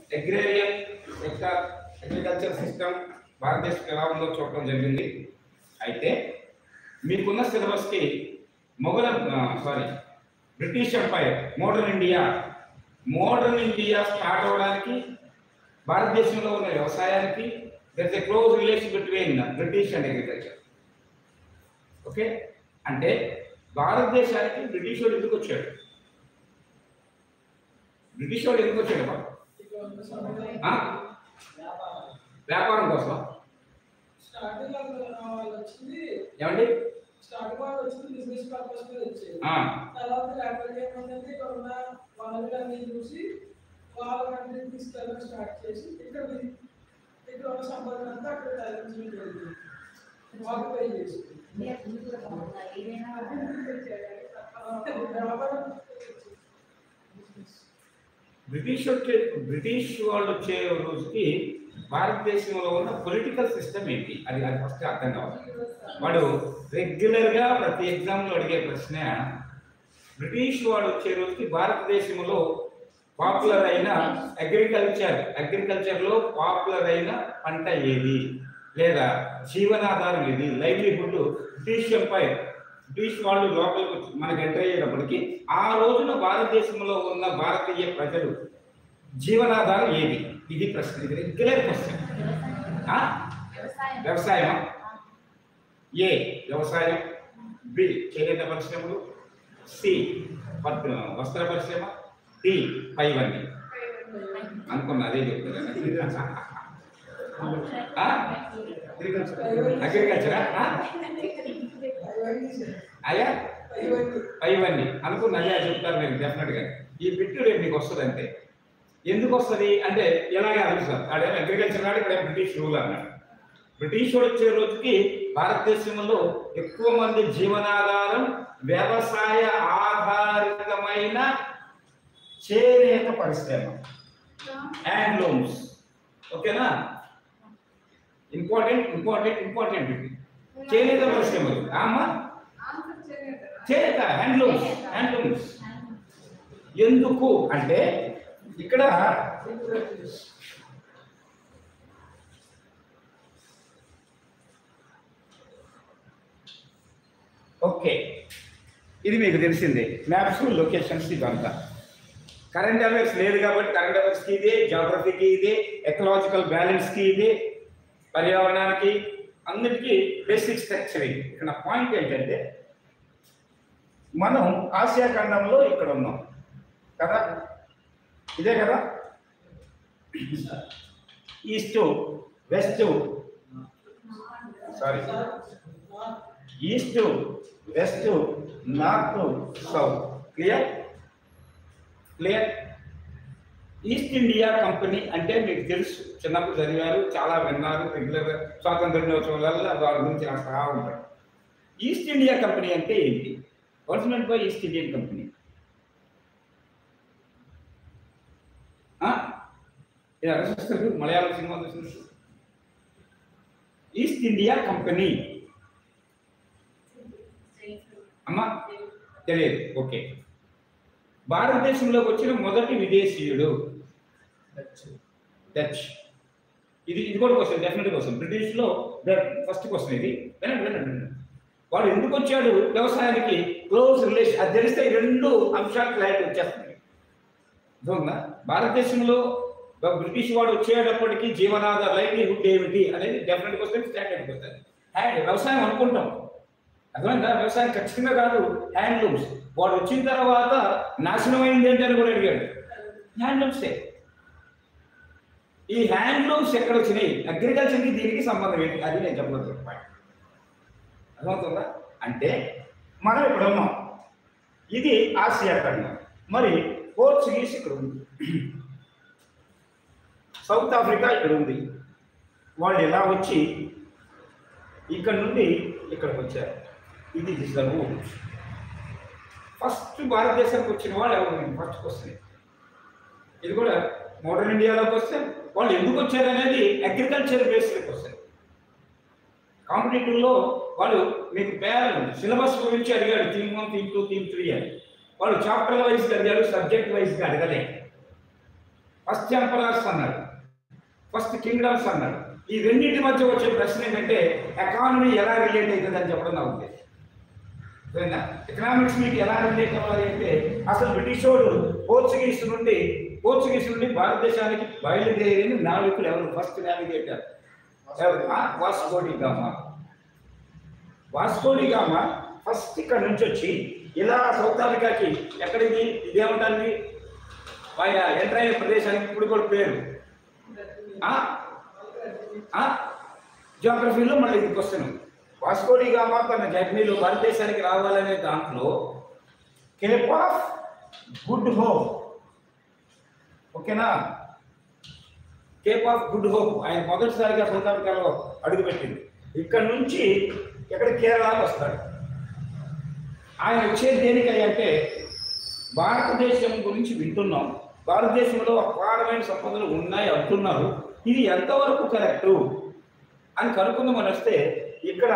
Agrarian sector agriculture system భారతదేశం ఎలా ఉందో చూడటం జరిగింది. అయితే మీకున్న సిలబస్కి British empire modern India start అవ్వడానికి భారతదేశంలో ఉన్న వ్యవసాయానికి there is a close relation between British and agriculture. Okay, అంటే భారతదేశానికి బ్రిటిష్ వాడు ఎందుకు వచ్చాడు? వ్యాపారం కోసం. ఏమండి? బిజినెస్ పర్పస్ మీద వచ్చేది. తర్వాత ల్యాబొరేటరీ ఏమంటే ఇక్కడ ఉన్న వనరులన్నీ చూసి వాళ్ళ కంట్రీని తీసుకెళ్ళడం స్టార్ట్ చేసి ఇక్కడ ఉన్న సంపాదన అంతా అక్కడ తరలించడం జరిగింది. ఆక్యుపై చేసి బ్రిటిష్ వాళ్ళు వచ్చే రోజుకి భారతదేశంలో ఉన్న పొలిటికల్ సిస్టమ్ ఏంటి అది ఫస్ట్ అర్థం కావాలి. వాడు రెగ్యులర్గా ప్రతి ఎగ్జామ్లో అడిగే ప్రశ్న, బ్రిటిష్ వాడు వచ్చే రోజుకి భారతదేశంలో పాపులర్ అయిన అగ్రికల్చర్లో పాపులర్ అయిన పంట ఏది, లేదా జీవనాధారం ఏది, లైవ్లీహుడ్. బ్రిటిష్ వాళ్ళు లోపలికి మనకు ఎంటర్ అయ్యేటప్పటికి ఆ రోజున భారతదేశంలో ఉన్న భారతీయ ప్రజలు జీవనాధారం ఏది? ఇది ప్రశ్న, ఇది రెగ్యులర్ క్వశ్చన్. వ్యవసాయం, ఏ వ్యవసాయం, బి చేనేత పరిశ్రమలు, సి వస్త్ర పరిశ్రమ, డి పైవన్నీ. అనుకున్నా అదే చెప్తున్నా. అగ్రికల్చరా? అయ్యా పైవన్నీ అనుకున్నా అయ్యా చెప్తారు మీరు డెఫినెట్గా. ఈ బిట్టు రేపు మీకు వస్తుంది. అంటే ఎందుకు వస్తుంది అంటే ఎలాగే అడుగుతారు. అడే అగ్రికల్చర్ నాడు ఇక్కడ బ్రిటిష్ రూల్ అన్నాడు. బ్రిటిష్ వచ్చే రోజుకి భారతదేశంలో ఎక్కువ మంది జీవనాధారం వ్యవసాయ ఆధారితమైన చేనేత పరిశ్రమ, హ్యాండ్లూమ్స్. ఓకేనా? ఇంపార్టెంట్ చేనేత పరిశ్రమలు. చేనేత హ్యాండ్లూమ్స్. ఎందుకు అంటే ఇక్కడ ఓకే, ఇది మీకు తెలిసిందే. మ్యాప్స్, లొకేషన్స్ ఇదంతా. కరెంట్ అఫైర్స్ లేదు కాబట్టి కరెంట్ అఫైర్స్కి ఇదే, జాగ్రఫీకి ఇదే, ఎకలాజికల్ బ్యాలెన్స్కి ఇదే, పర్యావరణానికి అన్నిటికీ బేసిక్ స్ట్రక్చర్ ఇది. ఇక్కడ పాయింట్ ఏంటంటే మనం ఆసియా ఖండంలో ఇక్కడ ఉన్నాం కదా, ఇదే కదా. East west north south. Clear? East India Company అంటే మీకు తెలుసు, చిన్నప్పుడు చదివారు, చాలా విన్నారు, రెగ్యులర్గా స్వాతంత్ర దినోత్సవాలలో వారి గురించి రాస్తా ఉంటారు. ఈస్ట్ ఇండియా కంపెనీ అంటే ఏంటి? What's meant by East Indian Company? Malayalam cinema చూసిన ఈస్ట్ ఇండియా కంపెనీ అమ్మా తెలియదు. ఓకే, భారతదేశంలోకి వచ్చిన మొదటి విదేశీయుడు డచ్. ఇది కూడా క్వశ్చన్, డెఫినెట్ క్వశ్చన్. బ్రిటిష్లో ఫస్ట్ క్వశ్చన్ ఇది. వినండి. వాడు ఎందుకు వచ్చాడు? వ్యవసాయానికి క్లోజ్ రిలేషన్. అది తెలిస్తే ఈ రెండు అంశాలు క్లారిటీ వచ్చేస్తుంది. చూడండి, భారతదేశంలో బ్రిటిష్ వాడు వచ్చేటప్పటికి జీవనాధార లైవ్లీహుడ్ ఏమిటి అనేది డెఫినెట్ క్వశ్చన్, స్టాండర్డ్ క్వశ్చన్. వ్యవసాయం అనుకుంటాం, అర్థమైందా? వ్యవసాయం ఖచ్చితంగా కాదు, హ్యాండ్లూమ్స్. వాడు వచ్చిన తర్వాత నాశనం అయింది ఏంటి అని కూడా అడిగాడు. హ్యాండ్లూమ్సే. ఈ హ్యాండ్లూమ్స్ ఎక్కడ వచ్చినాయి? అగ్రికల్చర్కి దీనికి సంబంధం ఏంటి అది నేను చెప్పలేదు. అర్థమవుతుందా? అంటే మనం ఇక్కడ ఉన్నాం, ఇది ఆసియా ఖండం. మరి పోర్చుగీస్ ఇక్కడ ఉంది, సౌత్ ఆఫ్రికా ఇక్కడ ఉంది. వాళ్ళు ఎలా వచ్చి ఇక్కడ నుండి ఇక్కడికి వచ్చారు. ఇది రిజర్వ్. ఫస్ట్ భారతదేశానికి వచ్చిన వాళ్ళు ఎవరు? ఫస్ట్ క్వశ్చన్ ఇది కూడా. మోడర్న్ ఇండియాలోకి వస్తే వాళ్ళు ఎందుకు వచ్చారు అనేది అగ్రికల్చర్ బేస్డ్ క్వశ్చన్. కాంపిటేటివ్లో వాళ్ళు మీకు సిలబస్ గురించి అడిగాడు, థీమ్ 1, థీమ్ 2, థీమ్ 3 అని. వాళ్ళు చాప్టర్ వైజ్గా అడిగాడు, సబ్జెక్ట్ వైజ్గా అడగలే. ఫస్ట్ ఎంపరర్స్ అన్నాడు, ఫస్ట్ కింగ్డమ్స్ అన్నాడు. ఈ రెండింటి మధ్య వచ్చే ప్రశ్న ఏంటంటే ఎకానమీ ఎలా రిలేట్ అవుతుంది అని చెప్పడం నా ఉద్దేశం. ఎకనామిక్స్ మీకు ఎలా రిలేట్ అవ్వాలి అంటే అసలు బ్రిటిష్ వాడు పోర్చుగీస్ నుండి భారతదేశానికి బయలుదేరిన నావికులు ఎవరు? First navigator Vasco da Gama. Vasco da Gama first ఇక్కడ నుంచి వచ్చి ఇలా సౌత్ ఆఫ్రికాకి ఎక్కడికి ఇదేమంటారు ఆయన ఎంటర్ అయిన ప్రదేశానికి ఇప్పుడు కూడా పేరు జియోగ్రఫీలో మళ్ళీ ఇది క్వశ్చన్. వాస్కో డి గామా తన జర్నీలో భారతదేశానికి రావాలనే దాంట్లో కేప్ ఆఫ్ గుడ్ హోప్, ఓకేనా, కేప్ ఆఫ్ గుడ్ హోప్ ఆయన మొదటిసారిగా సౌత్ ఆఫ్రికాలో అడుగుపెట్టింది. ఇక్కడ నుంచి ఎక్కడ కేరళకు వస్తాడు. ఆయన వచ్చేది దేనికంటే భారతదేశం గురించి వింటున్నాం, భారతదేశంలో అపారమైన సంపదలు ఉన్నాయి అంటున్నారు, ఇది ఎంతవరకు కరెక్టు అని కనుక్కుందామని వస్తే ఇక్కడ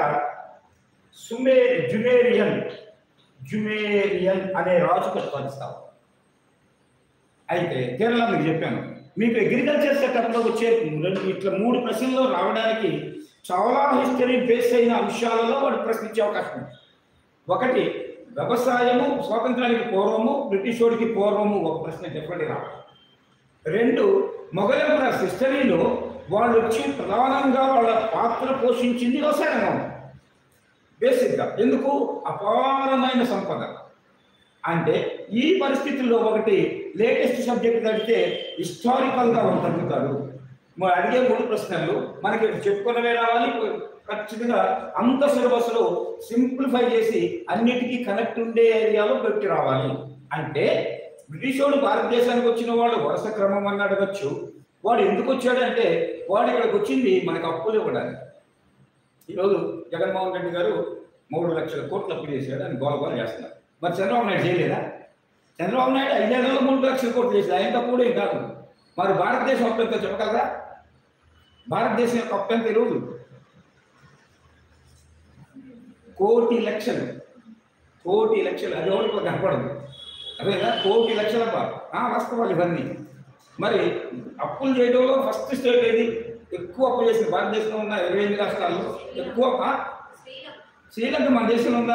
జుమేరియన్ అనే రాజు పరిపాలిస్తాం. అయితే కేరళ మీకు చెప్పాను, మీకు అగ్రికల్చర్ సెటప్లో వచ్చే ఇట్లా 3 ప్రశ్నలు రావడానికి చాలా హిస్టరీ బేస్ అయిన అంశాలలో వాడు ప్రశ్నించే అవకాశం ఉంది. ఒకటి వ్యవసాయము స్వాతంత్రానికి పూర్వము బ్రిటిష్ వాడికి పూర్వము ఒక ప్రశ్న డెఫినెట్గా రావాలి. 2 మొఘల్ ఎంపరర్స్ హిస్టరీలో వాళ్ళు వచ్చి ప్రధానంగా వాళ్ళ పాత్ర పోషించింది వ్యవసాయ రంగం బేసిక్గా. ఎందుకు? అపారమైన సంపద. అంటే ఈ పరిస్థితుల్లో ఒకటి లేటెస్ట్ సబ్జెక్ట్ అడిగితే హిస్టారికల్గా తగ్గుతాడు. మరి అడిగే 3 ప్రశ్నలు మనకి చెప్పుకున్నవే రావాలి, ఖచ్చితంగా అంత సిలబస్లో సింప్లిఫై చేసి అన్నిటికీ కనెక్ట్ ఉండే ఏరియాలో పెట్టి రావాలి. అంటే బ్రిటిష్ వాడు భారతదేశానికి వచ్చిన వాడు వరుస క్రమం అని అడగచ్చు. వాడు ఎందుకు వచ్చాడంటే వాడు ఇక్కడికి వచ్చింది మనకు అప్పులు ఇవ్వడానికి. ఈరోజు జగన్మోహన్ రెడ్డి గారు 3 లక్షల కోట్లు అప్పు చేశాడు అని గోలగోల చేస్తున్నారు. మరి చంద్రబాబు నాయుడు చేయలేదా? చంద్రబాబు నాయుడు 5 ఏళ్లలో 3 లక్షల కోట్లు చేశాడు, ఆయన తప్పుడు ఏం కాదు. మరి భారతదేశం అప్పు ఎంతో చెప్పగలరా? భారతదేశం యొక్క అప్పు ఎంత ఈరోజు? కోటి లక్షలు. అది ఎవరికి కనపడదు, అదేనా? కోటి లక్షల వాస్తవాలు ఇవన్నీ. మరి అప్పులు చేయడంలో ఫస్ట్ స్టేట్ ఏది? ఎక్కువ అప్పు చేసింది భారతదేశంలో ఉన్న 28 రాష్ట్రాల్లో ఎక్కువ శ్రీలంక మన దేశంలో ఉందా?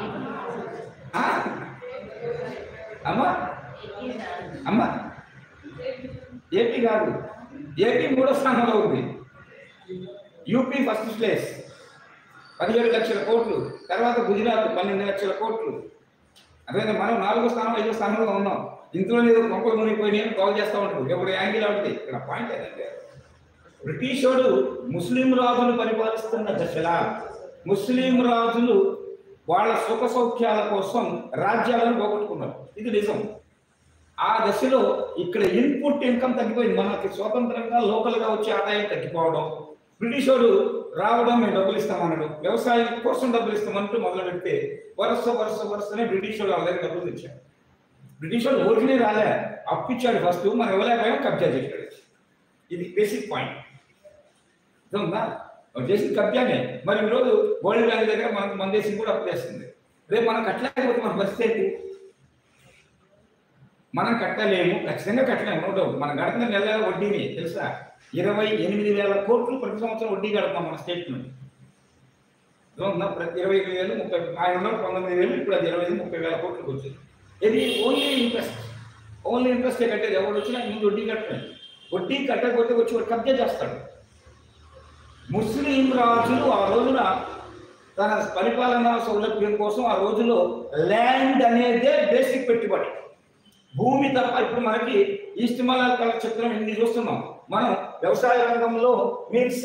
అమ్మా ఏపీ కాదు, ఏపీ 3వ స్థానంలో ఉంది. యూపీ ఫస్ట్ ప్లేస్ 17 లక్షల కోట్లు, తర్వాత గుజరాత్ 12 లక్షల కోట్లు. అదే మనం 4వ స్థానం 5వ స్థానంలో ఉన్నాం. ఇంట్లో ఏదో కొంపలు మునిగిపోయినాయని కాల్ చేస్తూ ఉంటాడు, ఎప్పుడు యాంగిల్ అవుతుంది. ఇక్కడ పాయింట్ ఏంటంటే బ్రిటిష్ వాడు ముస్లిం రాజులు పరిపాలిస్తున్న దశలా ముస్లిం రాజులు వాళ్ళ సుఖ సౌఖ్యాల కోసం రాజ్యాలను పోగొట్టుకున్నారు, ఇది నిజం. ఆ దశలో ఇక్కడ ఇన్పుట్ ఇన్కమ్ తగ్గిపోయింది. మనకి స్వతంత్రంగా లోకల్గా వచ్చే ఆదాయం తగ్గిపోవడం, బ్రిటిష్ వాడు రావడం మేము డబ్బులు ఇస్తామన్నాడు, వ్యవసాయం కోసం డబ్బులు ఇస్తామంటూ మొదలు పెడితే వరుసనే బ్రిటిష్ వాడు వాళ్ళ దగ్గర డబ్బులు తెచ్చాడు. బ్రిటిష్ వాడు ఊరికనే రాలే, అప్పిచ్చాడు ఫస్ట్, మనం ఇవ్వలేకపోయాం, కబ్జా చేశాడు. ఇది బేసిక్ పాయింట్. ఉందా? చేసిన కబ్జానే. మరి ఈరోజు వరల్డ్ బ్యాంక్ దగ్గర మన దేశం కూడా అప్పు చేస్తుంది. రేపు మనం కట్టలేకపోతే మన పరిస్థితి ఏంటి? మనం కట్టలేము, ఖచ్చితంగా కట్టలేము. మనం గడుపుతున్న నెల వడ్డీని తెలుసా? 28,000 కోట్లు ప్రతి సంవత్సరం వడ్డీ కడుతున్నాం మన స్టేట్ నుండి. ప్రతి 25,000 30 ఆయన 19,000, ఇప్పుడు అది 25,000-30,000 కోట్లకు వచ్చింది. ఇది ఓన్లీ ఇంట్రెస్టే కట్టేది. ఎవరు వచ్చినా ముందు వడ్డీ కట్టలేదు. వడ్డీ కట్టకపోతే వచ్చి వాడు కబ్జా చేస్తాడు. ముస్లిం రాజులు ఆ రోజున తన పరిపాలనా సౌలభ్యం కోసం ఆ రోజులో ల్యాండ్ అనేదే బేసిక్ పెట్టుబడి, భూమి తప్ప. ఇప్పుడు మనకి ఈస్ట్ మలయాళ కళ చిత్రం ఇన్ని చూస్తున్నాం. మనం వ్యవసాయ రంగంలో మీన్స్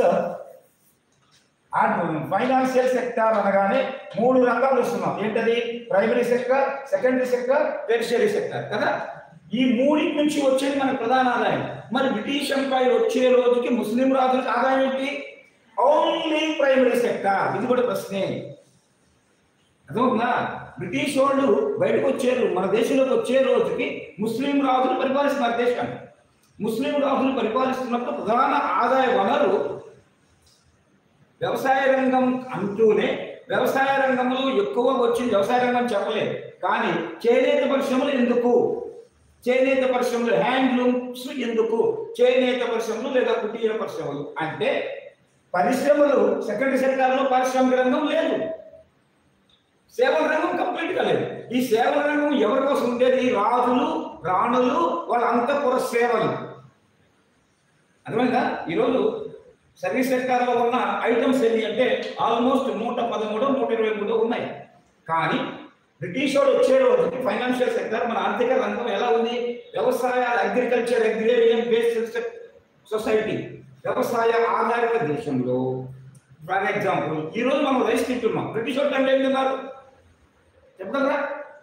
ఫైనాన్షియల్ సెక్టార్ అనగానే 3 రంగాలు వస్తున్నాం. ఏంటది? Primary sector, secondary sector, tertiary sector కదా. ఈ 3 నుంచి వచ్చేది మన ప్రధాన ఆదాయం. మరి బ్రిటిష్ ఎంపైర్ వచ్చే రోజుకి ముస్లిం రాజులకు ఆదాయం ఏంటి? Only primary sector. ఇది కూడా ప్రశ్నే. అర్థమవుతుందా? బ్రిటిష్ వాళ్ళు బయటకు వచ్చారు, మన దేశంలోకి వచ్చే రోజుకి ముస్లిం రాజులు పరిపాలిస్తున్నారు దేశాన్ని. ముస్లిం రాజులు పరిపాలిస్తున్నప్పుడు ప్రధాన ఆదాయ వనరు వ్యవసాయ రంగం అంటూనే వ్యవసాయ రంగంలో ఎక్కువ వచ్చింది వ్యవసాయ రంగం చెప్పలేదు. కానీ చేనేత పరిశ్రమలు ఎందుకు? చేనేత పరిశ్రమలు, హ్యాండ్లూమ్స్ ఎందుకు? చేనేత పరిశ్రమలు లేదా కుటీర పరిశ్రమలు అంటే పరిశ్రమలు సెకండరీ సెక్టార్లో పారిశ్రామిక రంగం లేదు, సేవల రంగం కంప్లీట్గా లేదు. ఈ సేవల రంగం ఎవరి కోసం ఉండేది? రాజులు, రాణులు, వాళ్ళ అంతఃపుర సేవలు. అర్థమైందా? ఈరోజు సర్వీస్ సెక్టార్లో ఉన్న ఐటమ్స్ ఎన్ని అంటే ఆల్మోస్ట్ 113, 123 ఉన్నాయి. కానీ బ్రిటిష్ వాడు వచ్చే రోజుకి ఫైనాన్షియల్ సెక్టర్, మన ఆర్థిక రంగం ఎలా ఉంది? వ్యవసాయ, అగ్రికల్చర్, అగ్రేరియన్ బేస్డ్ సొసైటీ, వ్యవసాయ ఆధారిత దేశంలో. ఫర్ ఎగ్జాంపుల్ ఈరోజు మనం రైస్ తింటున్నాం. బ్రిటిష్ వాడు టైంలో ఏం తిన్నారు చెప్పగలరా?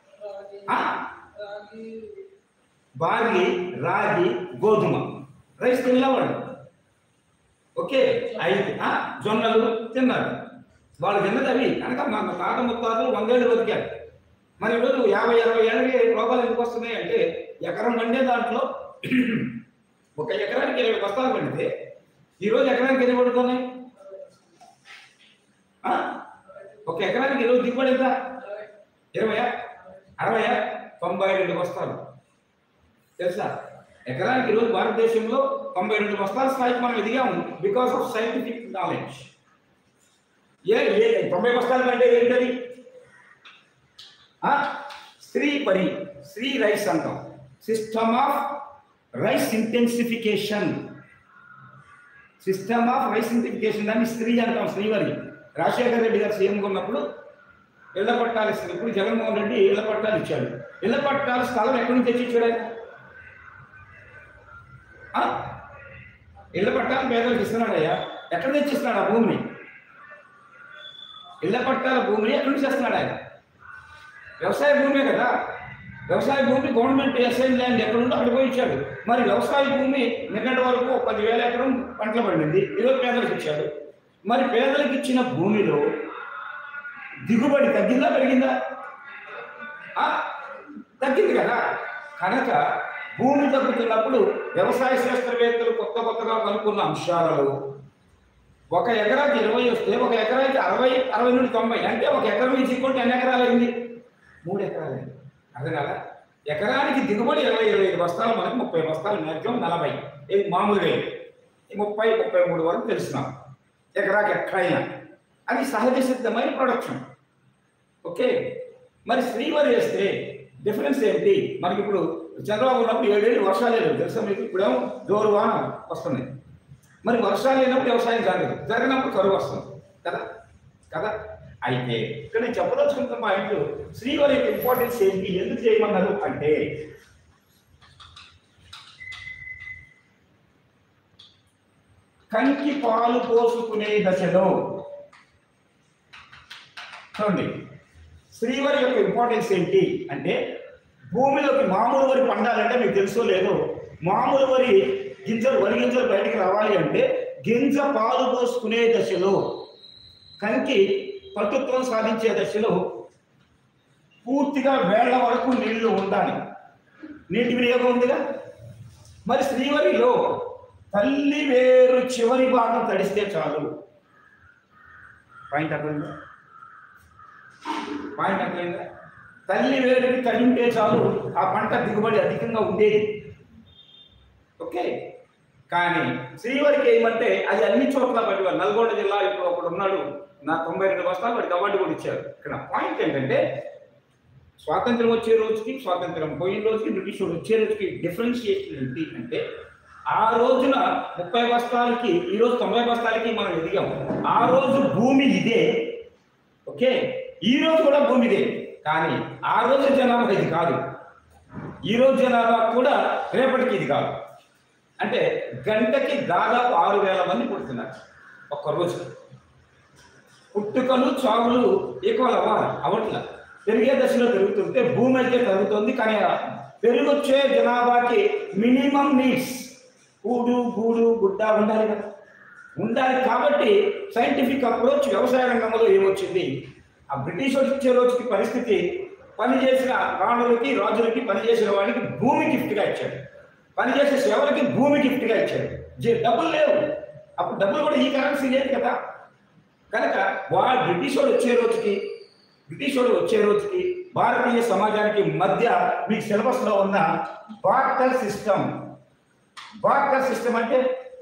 బార్లీ, రాగి, గోధుమ, రైస్ తిన్నవాడు. ఓకే, అయితే జొన్నలు తిన్నారు. వాళ్ళు తిన్నది అవి కనుక మన తాత ముత్తాతలు 100 ఏళ్ళు బతికారు. మరి ఈరోజు 50-60 ఏళ్ళకి రోగాలు ఎందుకు వస్తున్నాయి అంటే ఎకరం పండే దాంట్లో ఒక ఎకరానికి 20 బస్తాలు పండితే ఈరోజు ఎకరానికి ఎన్ని పడుతున్నాయి? ఒక ఎకరానికి ఈరోజు దిగుబడి ఎంత? 20, 60, 92 బస్తాలు. తెలుసా? ఎకరానికి ఈరోజు భారతదేశంలో 92 బస్తాల స్థాయికి మనం ఎదిగాము బికాస్ ఆఫ్ సైంటిఫిక్ నాలెడ్జ్. 90 బస్తాలు అంటే ఏంటది? శ్రీ రైస్ అంటాం. System of rice intensification, system of rice intensification దాన్ని శ్రీ అంటాం. శ్రీవరి రాజశేఖర రెడ్డి గారు సీఎంగా ఉన్నప్పుడు ఇళ్ల పట్టాలు ఇస్తారు. ఇప్పుడు జగన్మోహన్ రెడ్డి ఇళ్ల పట్టాలు ఇచ్చాడు. ఇళ్ల పట్టాల స్థలం ఎక్కడి నుంచి తెచ్చి ఇచ్చాడు? ఇళ్ల పట్టాలు పేదలకు ఇస్తున్నాడయ్యా. ఎక్కడ తెచ్చిస్తున్నాడు ఆ భూమిని? ఇళ్ల పట్టాల భూమిని ఎక్కడి నుంచి చేస్తున్నాడు ఆయన? వ్యవసాయ భూమే కదా. వ్యవసాయ భూమి గవర్నమెంట్ అసైన్ ల్యాండ్ ఎక్కడుందో అక్కడ పోయి ఇచ్చాడు. మరి వ్యవసాయ భూమి నిన్నటి వరకు 10,000 ఎకరం పంటలు పండింది, ఈరోజు పేదలకు ఇచ్చాడు. మరి పేదలకు ఇచ్చిన భూమిలో దిగుబడి తగ్గిందా పెరిగిందా? తగ్గింది కదా. కనుక భూమి తగ్గుతున్నప్పుడు వ్యవసాయ శాస్త్రవేత్తలు కొత్తగా కనుక్కున్న అంశాలలో ఒక ఎకరాకి 20 వస్తే ఒక ఎకరాకి 60 నుండి 90 అంటే ఒక ఎకరం నుంచి ఇంకోటి ఎన్ని ఎకరాలు అయింది? 3 ఎకరాలు అయింది. అదే కదా. ఎకరానికి దిగుబడి 20-25 బస్తాలు, మనకి 30 బస్తాలు, మ్యాక్సిమం 40. ఇది మామూలుగా 30-33 వరకు తెలుస్తున్నాం ఎకరాకి ఎక్కడైనా. అది సహజ సిద్ధమైన ప్రొడక్షన్. ఓకే, మరి శ్రీవరి వేస్తే డిఫరెన్స్ ఏంటి? మనకి ఇప్పుడు చంద్రబాబు ఉన్నప్పుడు 7 ఏళ్ళు వర్షాలు లేవు తెలుసా మీకు? ఇప్పుడేమో జోరు వాన వస్తున్నాయి. మరి వర్షాలు లేనప్పుడు వ్యవసాయం జరిగినప్పుడు కరువు వస్తుంది కదా కదా. అయితే ఇక్కడ నేను చెప్పదలుచుకున్న పాయింట్, శ్రీవరి యొక్క ఇంపార్టెన్స్ ఏంటి, ఎందుకు చేయమన్నారు అంటే కంకి పాలు పోసుకునే దశలో చూడండి శ్రీవరి యొక్క ఇంపార్టెన్స్ ఏంటి అంటే భూమిలోకి మామూలు వరి పండాలంటే మీకు తెలుసో లేదో, మామూలు వరి గింజలు బయటికి రావాలి అంటే గింజ పాలు పోసుకునే దశలో, కంకి పటుత్వం సాధించే దశలో పూర్తిగా వేళ్ల వరకు నీళ్లు ఉండాలి. నీటి వినియోగం ఉందిగా. మరి శ్రీవరిలో తల్లి వేరు చివరి భాగం తడిస్తే చాలు. పాయింట్ అర్థమైందా? తల్లి వేరుకి తడింటే చాలు ఆ పంట దిగుబడి అధికంగా ఉండేది. ఓకే, కానీ శ్రీవరికి ఏమంటే అది అన్ని చోట్ల పడివారు. నల్గొండ జిల్లా ఇప్పుడు ఒకడు ఉన్నాడు, నా 92 బస్తాలు వాడికి అవార్డు కూడా ఇచ్చారు. ఇక్కడ పాయింట్ ఏంటంటే స్వాతంత్రం వచ్చే రోజుకి, స్వాతంత్రం పోయిన రోజుకి, బ్రిటిష్ వచ్చే రోజుకి డిఫరెన్షియేషన్ ఏంటి అంటే ఆ రోజున 30 బస్తాలకి ఈరోజు 90 బస్తాలకి మనం ఎదిగాం. ఆ రోజు భూమి ఇదే. ఓకే, ఈ రోజు కూడా భూమి ఇదే. కానీ ఆ రోజు జనాభా ఇది కాదు, ఈ రోజు జనాభా కూడా రేపటికి ఇది కాదు. అంటే గంటకి దాదాపు 6,000 మంది పుడుతున్నారు ఒక్కరోజు. పుట్టుకలు చావులు ఈక్వల్ అవట్ల, పెరిగే దశలో పెరుగుతుంటే భూమి అయితే పెరుగుతుంది. కానీ పెరిగొచ్చే జనాభాకి మినిమం నీడ్స్ కూడు, గూడు, గుడ్డ ఉండాలి కదా, ఉండాలి. కాబట్టి సైంటిఫిక్ అప్రోచ్ వ్యవసాయ రంగంలో ఏమొచ్చింది, ఆ బ్రిటిష్ వచ్చే రోజుకి పరిస్థితి పనిచేసిన రాణులకి, రాజులకి, పనిచేసిన వాడికి భూమి గిఫ్ట్గా ఇచ్చాడు, పనిచేసే సేవలకి భూమి గిఫ్ట్గా ఇచ్చాడు. డబ్బులు లేవు అప్పుడు, డబ్బులు కూడా ఈ కరెన్సీ లేదు కదా. కనుక బ్రిటిష్ వాడు వచ్చే రోజుకి భారతీయ సమాజానికి మధ్య మీకు సిలబస్లో ఉన్న బార్టర్ సిస్టమ్. బార్టర్ సిస్టమ్ అంటే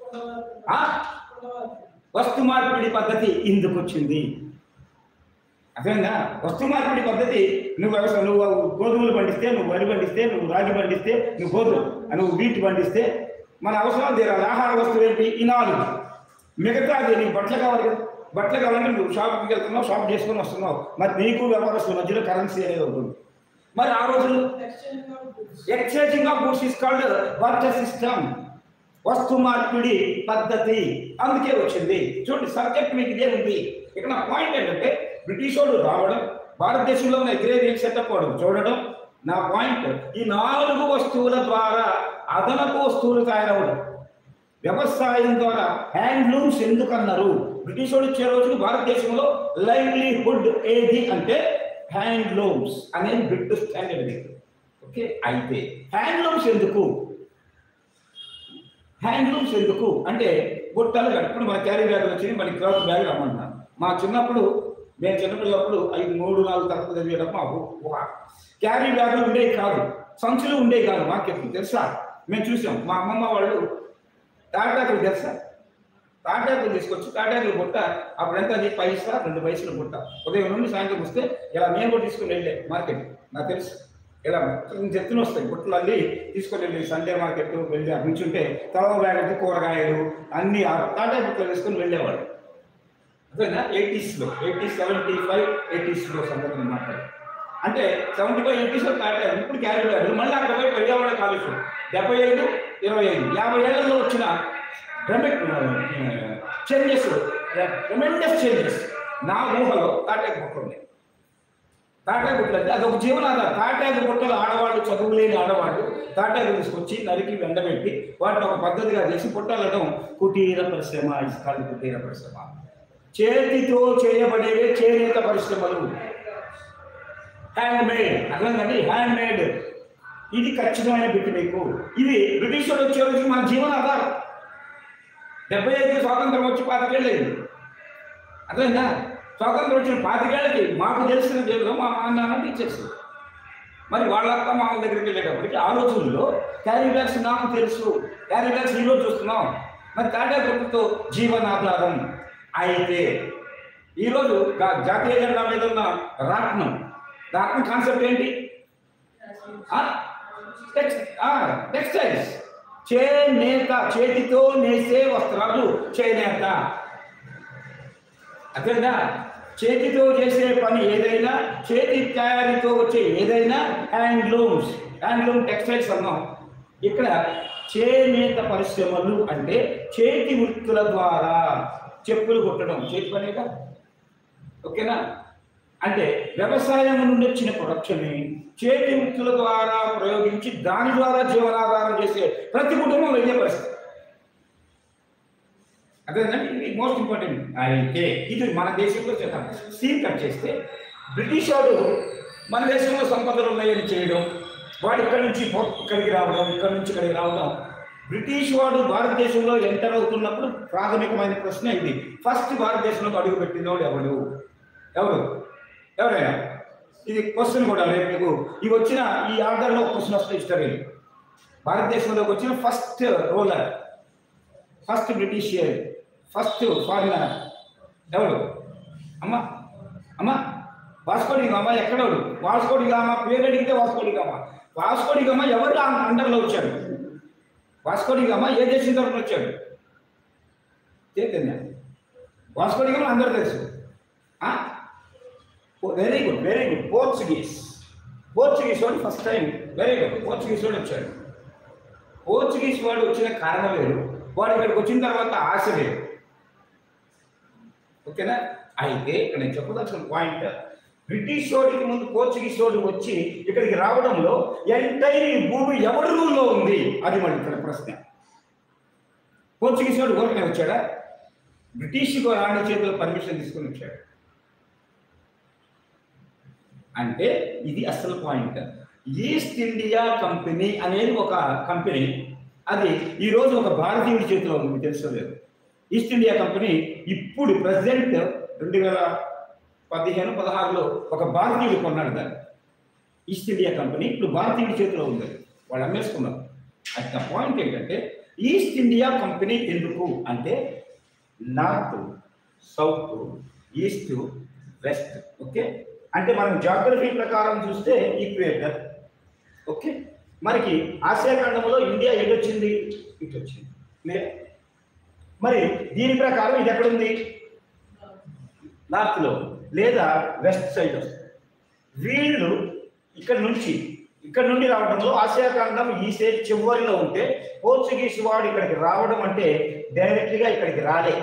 వస్తు మార్పిడి పద్ధతి ఎందుకు వచ్చింది? అదేనా వస్తు మార్పిడి పద్ధతి. నువ్వు గోధుమలు పండిస్తే, నువ్వు వరి పండిస్తే, నువ్వు రాగి పండిస్తే, నువ్వు వీటి పండిస్తే మన అవసరం తీరాలి. ఆహార వస్తువులు ఏంటి? ఈ 4. మిగతాది నీకు బట్టలు కావాలి కదా, బట్టలు కావాలంటే నువ్వు షాప్కి వెళ్తున్నావు, షాప్ చేసుకొని వస్తున్నావు. మరి నీకు వ్యాపారస్తుల మధ్యలో కరెన్సీ అనేది ఉంటుంది. మరి ఆ రోజులు exchanging of goods is called barter system, వస్తు మార్పిడి పద్ధతి. అందుకే వచ్చింది. చూడండి, సబ్జెక్ట్ మీకు ఇదే ఉంది. ఇక్కడ నా పాయింట్ ఏంటంటే బ్రిటిష్ వాడు రావడం, భారతదేశంలో ఉన్న అగ్రేరియన్ సెటప్ వాడు చూడడం. నా పాయింట్, ఈ 4 వస్తువుల ద్వారా అదనపు వస్తువులు తయారవడం. వ్యవసాయం ద్వారా హ్యాండ్లూమ్స్ ఎందుకు అన్నారు? బ్రిటిష్ వాడు వచ్చే రోజుకి భారతదేశంలో లైవ్లీహుడ్ ఏది అంటే హ్యాండ్లూమ్స్ అనేది బ్రిటిష్ స్టాండర్డ్. ఓకే, అయితే హ్యాండ్లూమ్స్ ఎందుకు? హ్యాండ్లూమ్స్ ఎందుకు అంటే బుట్టలు కట్టుకుని మన క్యారీ బ్యాగులు వచ్చి మనకి క్లాత్ బ్యాగ్ రమ్మంటున్నాను. మా చిన్నప్పుడు, మేము చిన్నపిల్లప్పుడు 3-4 తరగతి చదివేటప్పుడు మాకు క్యారీ బ్యాగులు ఉండేవి కాదు, సంచులు ఉండేవి కాదు. మాకు ఎప్పుడు తెలుసా? మేము చూసాం. మా అమ్మమ్మ వాళ్ళు తాటాకులు తెలుసా? తాటాకులు తీసుకొచ్చి తాటాకులు బుట్ట అప్పుడంతా అది 1 పైసా 2 పైసల బుట్ట. ఉదయం నుండి సాయంత్రం వస్తే ఇలా మేము కూడా తీసుకుని వెళ్ళే మార్కెట్. నాకు తెలుసు, ఇలా ఎత్తున వస్తాయి బుట్టలు అల్లి తీసుకొని వెళ్ళి సండే మార్కెట్ వెళ్ళి అక్కడ నుంచి ఉంటే తలవ బ్యాగ్ కూరగాయలు అన్ని తాటాకు బుట్టలు తీసుకొని వెళ్ళేవాళ్ళు. అదేనా 80s, 75, 80s సందర్భం మాట్లాడు. అంటే 75, 80s తాటారు. ఇప్పుడు క్యారీ బ్యాగులు. మళ్ళీ అక్కడ పోయి పర్యావరణ కాలుష్యం 75, 25, 50 ఏళ్లలో వచ్చిన చేంజెస్, ట్రెమెండస్ చేంజెస్. నా ఊహలో తాటాకు బుట్టలు ఉన్నాయి. తాటాకు బుట్టలు అంటే అదొక జీవనాధారం. తాటాకు బుట్టలు ఆడవాళ్ళు, చదువులేని ఆడవాళ్ళు తాటాకు తీసుకొచ్చి నరికి వెండబెట్టి వాటిని ఒక పద్ధతిగా చేసి బుట్టలడం కుటీర పరిశ్రమ. ఇస్కాలి కుటీర పరిశ్రమ. చేతితో చేయబడేవే చేనేత పరిశ్రమలు, హ్యాండ్ మేడ్. అర్థండి, హ్యాండ్ మేడ్. ఇది ఖచ్చితమైన బిట్టు మీకు. ఇది బ్రిటిష్ వాడు వచ్చే రోజు మన జీవనాధారం. 75 స్వాతంత్రం వచ్చి 25 ఏళ్ళైంది. అర్థమైందా? స్వాతంత్రం వచ్చిన 25 ఏళ్ళకి మాకు తెలిసిన దేవుడు మా నాన్న టీచర్స్. మరి వాళ్ళ అక్క మామ దగ్గరికి వెళ్ళేటప్పటికి ఆ రోజుల్లో క్యారీ బ్యాగ్స్ నాకు తెలుసు. క్యారీ బ్యాగ్స్ ఈరోజు చూస్తున్నాం. మరి తాటాకు బుట్టతో జీవనాధారం. అయితే ఈరోజు జాతీయ జెండా మీద ఉన్న రాట్నం కాన్సెప్ట్ ఏంటి? టెక్స్టైల్స్, చేనేత, చేతితో నేసే వస్త్రాలు చేనేత. అదేనా? చేతితో చేసే పని ఏదైనా, చేతి తయారీతో వచ్చే ఏదైనా హ్యాండ్లూమ్స్, హ్యాండ్లూమ్ టెక్స్టైల్స్ అన్నాం. ఇక్కడ చేనేత పరిశ్రమలు అంటే చేతి వృత్తుల ద్వారా చెప్పులు కుట్టడం చేతి పనేగా. ఓకేనా? అంటే వ్యవసాయం నుండి వచ్చిన ప్రొడక్షన్ చేతి వృత్తుల ద్వారా ప్రయోగించి దాని ద్వారా జీవనాధారం చేసే ప్రతి కుటుంబం వెళ్ళే పరిస్థితి. అదేనండి, ఇది మోస్ట్ ఇంపార్టెంట్. అయితే ఇది మన దేశంలో చేద్దాం. సీన్ కట్ చేస్తే బ్రిటిష్ వాడు మన దేశంలో సంపదలు ఉన్నాయని చేయడం, వాడు ఇక్కడి నుంచి ఇక్కడికి రావడం, ఇక్కడి నుంచి ఇక్కడికి రావడం. బ్రిటిష్ వాడు భారతదేశంలో ఎంటర్ అవుతున్నప్పుడు ప్రాథమికమైన ప్రశ్న ఇది. ఫస్ట్ భారతదేశంలో అడుగు పెట్టినవాడు ఎవరు? ఎవరైనా? ఇది క్వశ్చన్ కూడా రేపు మీకు ఇవి వచ్చిన ఈ ఆర్డర్లో క్వశ్చన్ వస్తే హిస్టరీ. భారతదేశంలోకి వచ్చిన first ruler, first Britisher, first foreigner ఎవరు? అమ్మ వాస్కో డి గామా. ఎక్కడోడు? వాస్కో డి గామా పేరు అడిగితే Vasco da Gama. Vasco da Gama ఎవరు అండర్లో వచ్చాడు? వాస్కో డి గామా ఏ దేశం తరఫున వచ్చాడు? చైతన్య. వాస్కో డి గామా అందరూ తెలుసు. Very good, very good. Portuguese వాడు first time. Very good. Portuguese వాడు వచ్చాడు. పోర్చుగీస్ వాడు వచ్చిన కారణం వేరు, వాడు ఇక్కడికి వచ్చిన తర్వాత ఆశ వేరు. ఓకేనా? అయితే ఇక్కడ నేను చెప్పదలుచుకున్న పాయింట్, బ్రిటిష్ వాడికి ముందు పోర్చుగీస్ వాడు వచ్చి ఇక్కడికి రావడంలో ఎంటైర్ భూమి ఎవరి రూల్లో ఉంది? అది మళ్ళీ ఇక్కడ ప్రశ్న. పోర్చుగీస్ వాడు ఊరికనే వచ్చాడా? బ్రిటిష్ రాణి చేతిలో పర్మిషన్ తీసుకుని వచ్చాడు. అంటే ఇది అసలు పాయింట్. ఈస్ట్ ఇండియా కంపెనీ అనేది ఒక కంపెనీ, అది ఈరోజు ఒక భారతీయుడి చేతిలో ఉంది. మీకు తెలుసుకోలేదు. ఈస్ట్ ఇండియా కంపెనీ ఇప్పుడు ప్రెసిడెంట్ 2015-16లో ఒక భారతీయుడు కొన్నాడు దాన్ని. ఈస్ట్ ఇండియా కంపెనీ ఇప్పుడు భారతీయుడి చేతిలో ఉంది, వాళ్ళు అమ్మేసుకున్నారు. అట్ ద పాయింట్ ఏంటంటే ఈస్ట్ ఇండియా కంపెనీ ఎందుకు అంటే north, south, east, west. Okay, అంటే మనం జాగ్రఫీ ప్రకారం చూస్తే ఈక్వేటర్. ఓకే, మనకి ఆసియా ఖండంలో ఇండియా ఎటు వచ్చింది? ఇటు వచ్చింది. మరి దీని ప్రకారం ఇది ఎక్కడుంది? నార్త్లో లేదా వెస్ట్ సైడ్ వస్తుంది. వీళ్ళు ఇక్కడ నుండి రావడంలో ఆసియా ఖండం ఈ సైడ్ చివరిలో ఉంటే పోర్చుగీస్ వాడు ఇక్కడికి రావడం అంటే డైరెక్ట్గా ఇక్కడికి రాలే.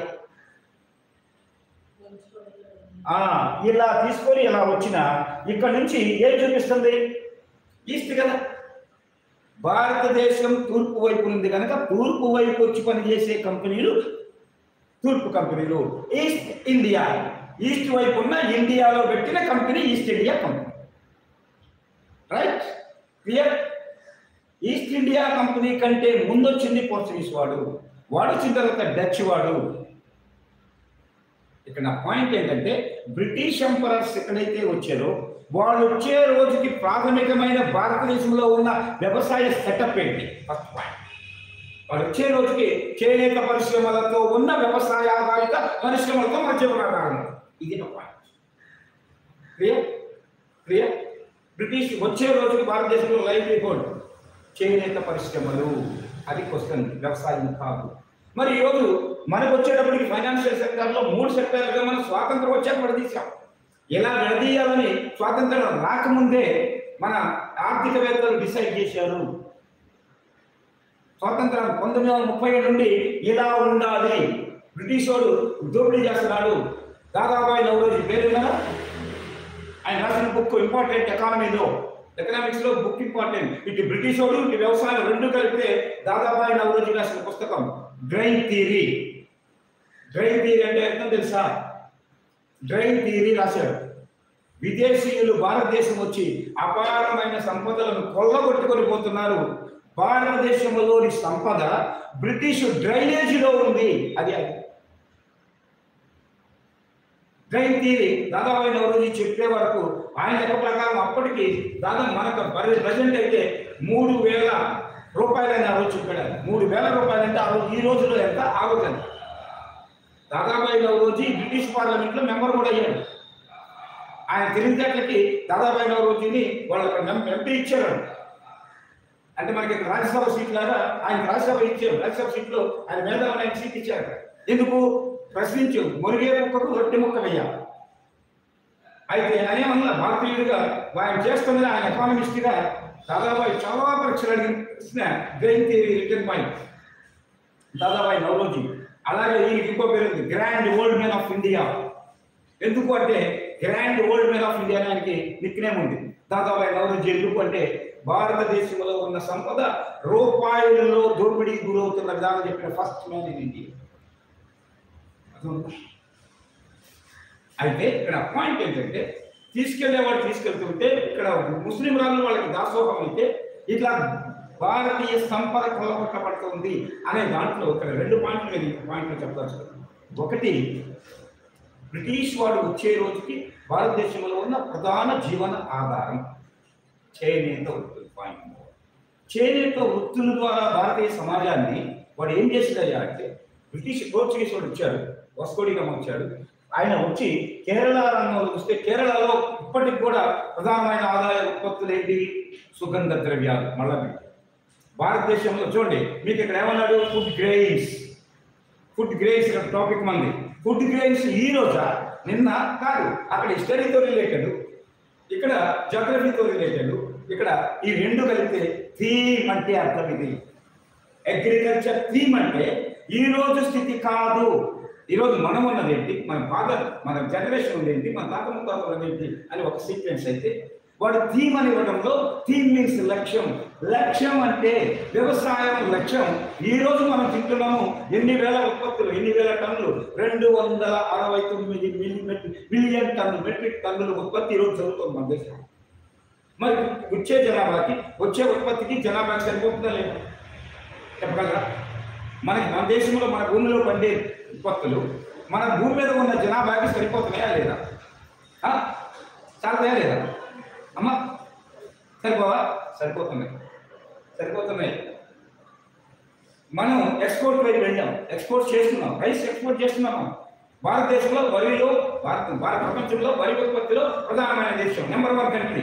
ఇలా తీసుకొని ఇలా వచ్చిన ఇక్కడ నుంచి ఏం చూపిస్తుంది? ఈస్ట్ కదా. భారతదేశం తూర్పు వైపు ఉంది కనుక తూర్పు వైపు వచ్చి పనిచేసే కంపెనీలు తూర్పు కంపెనీలు. ఈస్ట్ ఇండియా, ఈస్ట్ వైపు ఉన్న ఇండియాలో పెట్టిన company East India Company. Right, clear? East India Company కంటే ముందు వచ్చింది పోర్చుగీస్ వాడు, వాడు వచ్చిన తర్వాత డచ్ వాడు. ఇక్కడ నా పాయింట్ ఏంటంటే బ్రిటిష్ ఎంపరర్స్ ఎక్కడైతే వచ్చారో వాళ్ళు వచ్చే రోజుకి ప్రాథమికమైన భారతదేశంలో ఉన్న వ్యవసాయ సెటప్ ఏంటి? First point. వాళ్ళు వచ్చే రోజుకి చేనేత పరిశ్రమలతో ఉన్న వ్యవసాయ ఆధారిత పరిశ్రమలతో మన జీవనాధారం. ఇది నా పాయింట్. క్లియర్? క్లియర్? బ్రిటిష్ వచ్చే రోజుకి భారతదేశంలో లైవ్లీహుడ్ చేనేత పరిశ్రమలు, అది క్వశ్చన్, వ్యవసాయం కాదు. మరి ఈరోజు మనకు వచ్చేటప్పటికి ఫైనాన్షియల్ సెక్టార్లో 3 సెక్టార్లుగా మనం స్వాతంత్రం వచ్చాక విడదీశాం. ఎలా విడదీయాలని స్వాతంత్రం రాకముందే మన ఆర్థికవేత్తలు డిసైడ్ చేశారు. స్వాతంత్రం 1937 నుండి ఇలా ఉండాలి. బ్రిటిష్ వాడు దోపిడీ చేస్తున్నాడు. దాదాబాయి నౌరోజీ పేరు కదా, ఆయన రాసిన బుక్ ఇంపార్టెంట్ ఎకనామిక్స్లో బుక్ ఇంపార్టెంట్. ఇటు బ్రిటిష్ వాడు ఇటు వ్యవసాయం రెండు కలిపితే దాదాబాయి నౌరోజీ రాసిన పుస్తకం డ్రైన్ థియరీ. డ్రైన్ థియరీ అంటే అర్థం తెలుసా? డ్రైన్ థియరీ రాశాడు. విదేశీయులు భారతదేశం వచ్చి అపారమైన సంపదలను కొల్లగొట్టుకొని పోతున్నారు. భారతదేశంలోని సంపద బ్రిటిష్ డ్రైనేజీలో ఉంది. అది డ్రైన్ థియరీ దాదాబాయి నౌరోజీ చెప్పే వరకు ఆయన లెక్క ప్రకారం అప్పటికి దాదాపు మనకు ప్రజెంట్ అయితే 3,000 రూపాయలని ఆ రోజు చెప్పాడు. 3,000 రూపాయలంటే ఈ రోజులో ఎంత? ఆ రోజు ఎంత? దాదాబాయి నౌరోజీ బ్రిటిష్ పార్లమెంట్లో మెంబర్ కూడా అయ్యాడు. ఆయన తెలివితేటలకి దాదాబాయి నౌరోజీని వాళ్ళకి ఎంపీ ఇచ్చారు. అంటే మనకి రాజ్యసభ సీట్ లాగా ఆయన రాజ్యసభ ఇచ్చారు. రాజ్యసభ సీట్లో ఆయన మేధావులు ఆయన సీట్ ఇచ్చారు. ఎందుకు? ప్రశ్నించు, మురిగే ముక్కకు రొట్టె ముక్క వెయ్యాలి. అయితే అనేమన్నా భారతీయుడిగా ఆయన చేస్తున్నది, ఆయన ఎకానమిస్ట్గా దాదాబాయి చాలా పరీక్షలు అడిగిన drain theory return point Dadabhai Naoroji. అలాగే ఈయనకి ఇంకో పేరు ఉంది, grand old man of India. ఎందుకు అంటే grand old man of India ఆయనకి నిక్నేమ్ ఉంది దాదాబాయి నౌరోజీ. ఎందుకు అంటే భారతదేశంలో ఉన్న సంపద రూపాయలలో దోపిడీ గురవుతున్న విధానం చెప్పిన ఫస్ట్ మ్యాన్ ఇన్ ఇండియా. అయితే ఇక్కడ పాయింట్ ఏంటంటే తీసుకెళ్లేవాడు తీసుకెళ్తుంటే ఇక్కడ ముస్లిం రాళ్ళు వాళ్ళకి దాసోహం అయితే ఇట్లా భారతీయ సంపద కొల్లగొట్టబడుతుంది అనే దాంట్లో ఇక్కడ 2 పాయింట్లు చెప్తాను. ఒకటి, బ్రిటిష్ వాడు వచ్చే రోజుకి భారతదేశంలో ఉన్న ప్రధాన జీవన ఆధారం చేనేత వృత్తులు. పాయింట్, చేనేత వృత్తుల ద్వారా భారతీయ సమాజాన్ని వాడు ఏం చేసిదయ్యా అంటే పోర్చుగీస్ వాడు వచ్చాడు, వాస్కోడిగామా వచ్చాడు. ఆయన వచ్చి కేరళ రంగంలో చూస్తే కేరళలో ఇప్పటికి కూడా ప్రధానమైన ఆదాయ ఉత్పత్తులు ఏంటి? సుగంధ ద్రవ్యాలు. మళ్ళీ భారతదేశంలో చూడండి, మీకు ఇక్కడ ఏమన్నాడు? Food grains. ఇక్కడ టాపిక్ మంది. ఫుడ్ గ్రెయిన్స్ ఈ రోజా నిన్న కాదు. అక్కడ హిస్టరీతో రిలేటెడ్, ఇక్కడ జాగ్రఫీతో రిలేటెడ్. ఇక్కడ ఈ 2 కలిపితే థీమ్ అంటే అర్థం ఇది. అగ్రికల్చర్ థీమ్ అంటే ఈ రోజు స్థితి కాదు. ఈరోజు మనం ఉన్నది ఏంటి, మన జనరేషన్ ఉంది ఏంటి, మన తాత ముత్తాతలు ఏంటి అని ఒక సీక్వెన్స్ అయితే వాడు థీమ్ అని ఇవ్వడంలో థీమ్ మీన్స్ లక్ష్యం అంటే వ్యవసాయం లక్ష్యం. ఈ రోజు మనం తింటున్నాము ఎన్ని వేల ఉత్పత్తులు, ఎన్ని వేల టన్నులు? 269 మిలియన్ టన్నులు, మెట్రిక్ టన్నులు ఉత్పత్తి ఈరోజు జరుగుతుంది మన దేశం. మరి వచ్చే జనాభాకి, వచ్చే ఉత్పత్తికి జనాభాకి సరిపోతుందా లేదా చెప్పగలరా? మన దేశంలో మన భూమిలో పండే ఉత్పత్తులు మన భూమి మీద ఉన్న జనాభాకి సరిపోతున్నాయా లేదా? చాలతాయా లేదా అమ్మా? సరిపోవా? సరిపోతున్నాయి. మనం ఎక్స్పోర్ట్ వైపు వెళ్ళాం, ఎక్స్పోర్ట్ చేస్తున్నాం, రైస్ ఎక్స్పోర్ట్ చేస్తున్నాం. భారతదేశంలో ప్రపంచంలో వరి ఉత్పత్తిలో ప్రధానమైన దేశం, నెంబర్ 1 కంట్రీ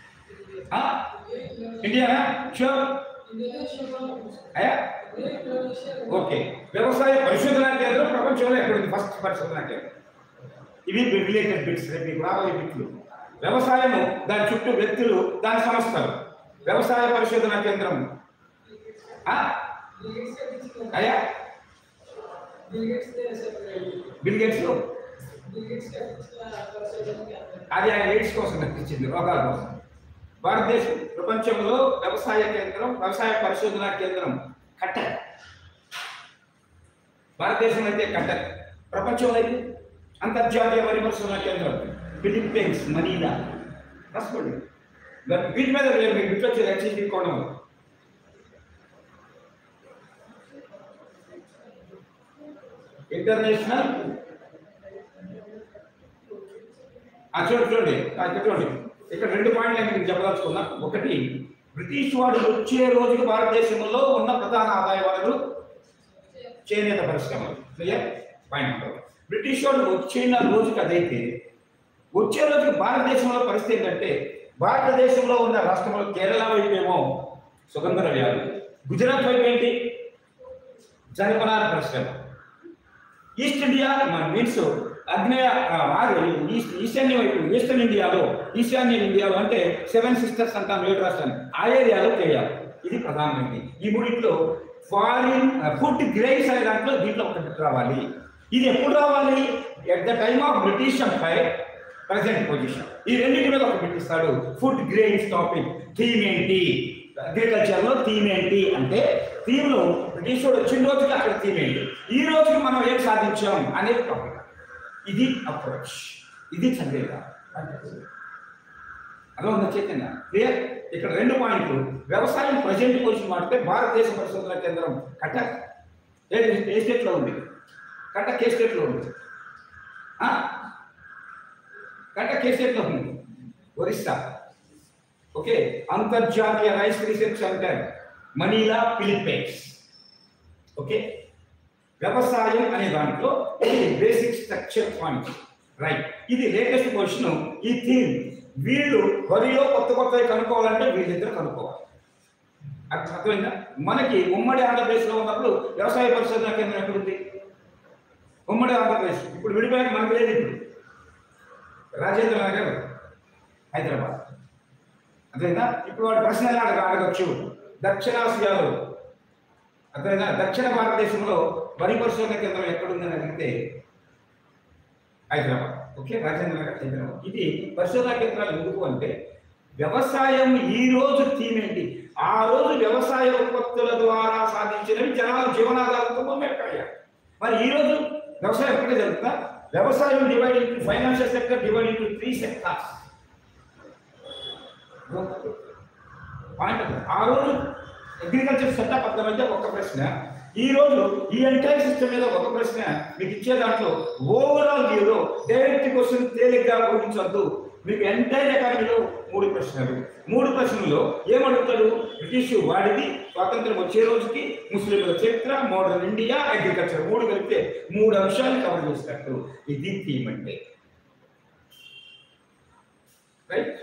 ఇండియానా? షూర్ అయ్యా. ఓకే, వ్యవసాయ పరిశోధనా కేంద్రం ప్రపంచంలో ఎక్కడుంది? ఫస్ట్ పరిశోధనా కేంద్రం. ఇవి రిలేటెడ్ బిట్స్, మీకు రాబోయే బిట్లు. వ్యవసాయము, దాని చుట్టూ వ్యక్తులు, దాని సంస్థలు. వ్యవసాయ పరిశోధనా కేంద్రం అయ్యా. బిల్ గేట్స్ అది ఆయన ఎయిడ్స్ కోసం కనిపించింది, రోగాల కోసం. భారతదేశం ప్రపంచంలో వ్యవసాయ కేంద్రం, వ్యవసాయ పరిశోధనా కేంద్రం కటక్. భారతదేశంలో అయితే కటక్, ప్రపంచంలో అయితే అంతర్జాతీయ వరి పరిశోధనా కేంద్రం ఫిలిప్పీన్స్, మనీలా. రాసుకోండి, వీటి మీద మీకు బిట్లు వచ్చేది యాక్చువల్లీ తీసుకోవడం. ఇంటర్నేషనల్ చూడండి ఇక్కడ 2 పాయింట్లు నేను మీకు చెప్పదలుచుకున్నా. ఒకటి, బ్రిటిష్ వాడు వచ్చే రోజుకి భారతదేశంలో ఉన్న ప్రధాన ఆదాయ వనరులు చేనేత పరిశ్రమలు. Clear point. బ్రిటిష్ వాడు వచ్చిన రోజుకి అదైతే, వచ్చే రోజుకి భారతదేశంలో పరిస్థితి ఏంటంటే, భారతదేశంలో ఉన్న రాష్ట్రంలో కేరళ వైపు ఏమో సుగంధ ద్రవ్యాలు, గుజరాత్ వైపు ఏంటి? జనపనార పరిశ్రమ. ఈస్ట్ ఇండియా మీన్స్ అగ్నేయ ఈశాన్య వైపు, ఈశాన్య ఇండియాలో అంటే 7 సిస్టర్స్ అంటాం 7 రాష్ట్రాలు, ఆ ఏరియాలో చేయాలి. ఇది ప్రధానమైనది. ఈ మూడింటిలో ఫారిన్ ఫుడ్ గ్రెయిన్స్ అనే దాంట్లో దీంట్లో ఒకటి రావాలి. ఇది ఎప్పుడు రావాలి? At the time of British empire present position. ఈ రెండింటి మీద ఒక పెట్టిస్తాడు. ఫుడ్ గ్రెయిన్స్ టాపిక్ థీమ్ ఏంటి, అగ్రికల్చర్ లో థీమ్ ఏంటి అంటే, థీమ్ లో బ్రిటిష్ వాడు వచ్చిన రోజుకి అక్కడ థీమ్ ఏంటి, ఈ రోజుకి మనం ఏం సాధించాం అనేది టాపిక్. ఇది అప్రోచ్, ఇది చదివేదా అలా ఉన్న చైతన్య. క్లియర్? ఇక్కడ 2 పాయింట్లు. వ్యవసాయం ప్రజెంట్ పొజిషన్ మాట్లాడితే భారతదేశ పరిశోధన కేంద్రం కటక్ ఏ స్టేట్లో ఉంది? కటక్ ఏ స్టేట్లో ఉంది? కటక్ ఏ స్టేట్లో ఉంది? ఒరిస్సా. ఓకే, అంతర్జాతీయ rice research centre Manila, Philippines. Okay, వ్యవసాయం అనే దాంట్లో బేసిక్ స్ట్రక్చర్ పాయింట్స్. రైట్, ఇది లేటెస్ట్ క్వశ్చన్. ఈ థీమ్ వీళ్ళు వరిలో కొత్తవి కనుక్కోవాలంటే వీళ్ళిద్దరు కనుక్కోవాలి. అర్థమైందా? మనకి ఉమ్మడి ఆంధ్రప్రదేశ్లో ఉన్నప్పుడు వ్యవసాయ పరిశోధన కేంద్రం ఎక్కడుంది? ఉమ్మడి ఆంధ్రప్రదేశ్. ఇప్పుడు విడిపోయాక మనకు లేదు. ఇప్పుడు రాజేంద్ర నగర్, హైదరాబాద్. అర్థమైందా? ఇప్పుడు వాడు ప్రశ్నలు అడగచ్చు. దక్షిణాసియాలో, అర్థమైందా, దక్షిణ భారతదేశంలో వరి పరిశోధన కేంద్రం ఎక్కడుందని అడిగితే హైదరాబాద్. ఓకే, రాజేంద్ర నగర్, హైదరాబాద్. ఇది పరిశోధనా కేంద్రాలు ఎందుకు అంటే, వ్యవసాయం ఈ రోజు థీమ్ ఏంటి, ఆ రోజు వ్యవసాయ ఉత్పత్తుల ద్వారా సాధించినవి జనాల జీవనాధారంతో మొదలెట్టాయి. మరి ఈ రోజు వ్యవసాయం ఎక్కడే జరుగుతుందా? వ్యవసాయం divide into financial sector divide into 3 sectors. Point. ఆ రోజు అగ్రికల్చర్ సెటప్ అర్థమైతే ఒక ప్రశ్న, ఈ రోజు ఈ ఎంటైర్ సిస్టమ్ మీద ఒక ప్రశ్న మీకు ఇచ్చే దాంట్లో ఓవరాల్ వ్యూలో డైరెక్ట్ క్వశ్చన్ తేలిగ్గా ఊహించవద్దు. మీకు ఎంటైర్ ఎకానమీలో 3 ప్రశ్నలు. 3 ప్రశ్నల్లో ఏమడుగుతాడు? బ్రిటిష్ వాడిది, స్వాతంత్రం వచ్చే రోజుకి, ముస్లింల చరిత్ర, మోడర్న్ ఇండియా, అగ్రికల్చర్ 3 కలిపితే 3 అంశాలు కవర్ చేసినట్టు. ఇది థీమ్ అంటే. రైట్?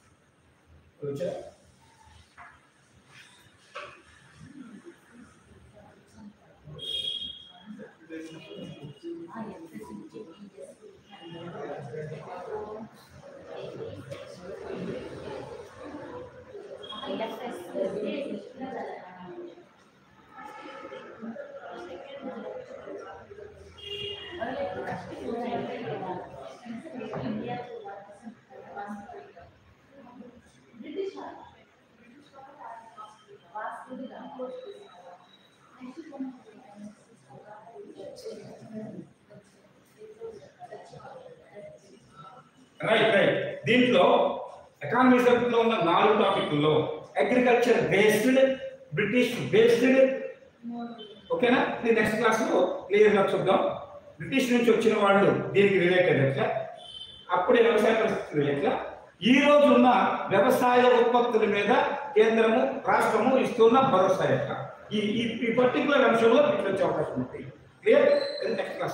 రైట్. దీంట్లో ఎకానమిజంలో ఉన్న 4 టాపిక్ల్లో అగ్రికల్చర్ బేస్డ్, బ్రిటిష్ బేస్డ్. ఓకేనా? ఇది నెక్స్ట్ క్లాస్లో క్లియర్గా చూద్దాం. బ్రిటిష్ నుంచి వచ్చిన వాళ్ళు దీనికి రిలేటెడ్ ఎట్లా, అప్పుడే వ్యవసాయ పరిస్థితులు ఎట్లా, ఈ రోజు ఉన్న వ్యవసాయ ఉత్పత్తుల మీద కేంద్రము రాష్ట్రము ఇస్తున్న భరోసా యొక్క ఈ పర్టికులర్ అంశంలో మీకు వచ్చే అవకాశం ఉంది. Clear? Next class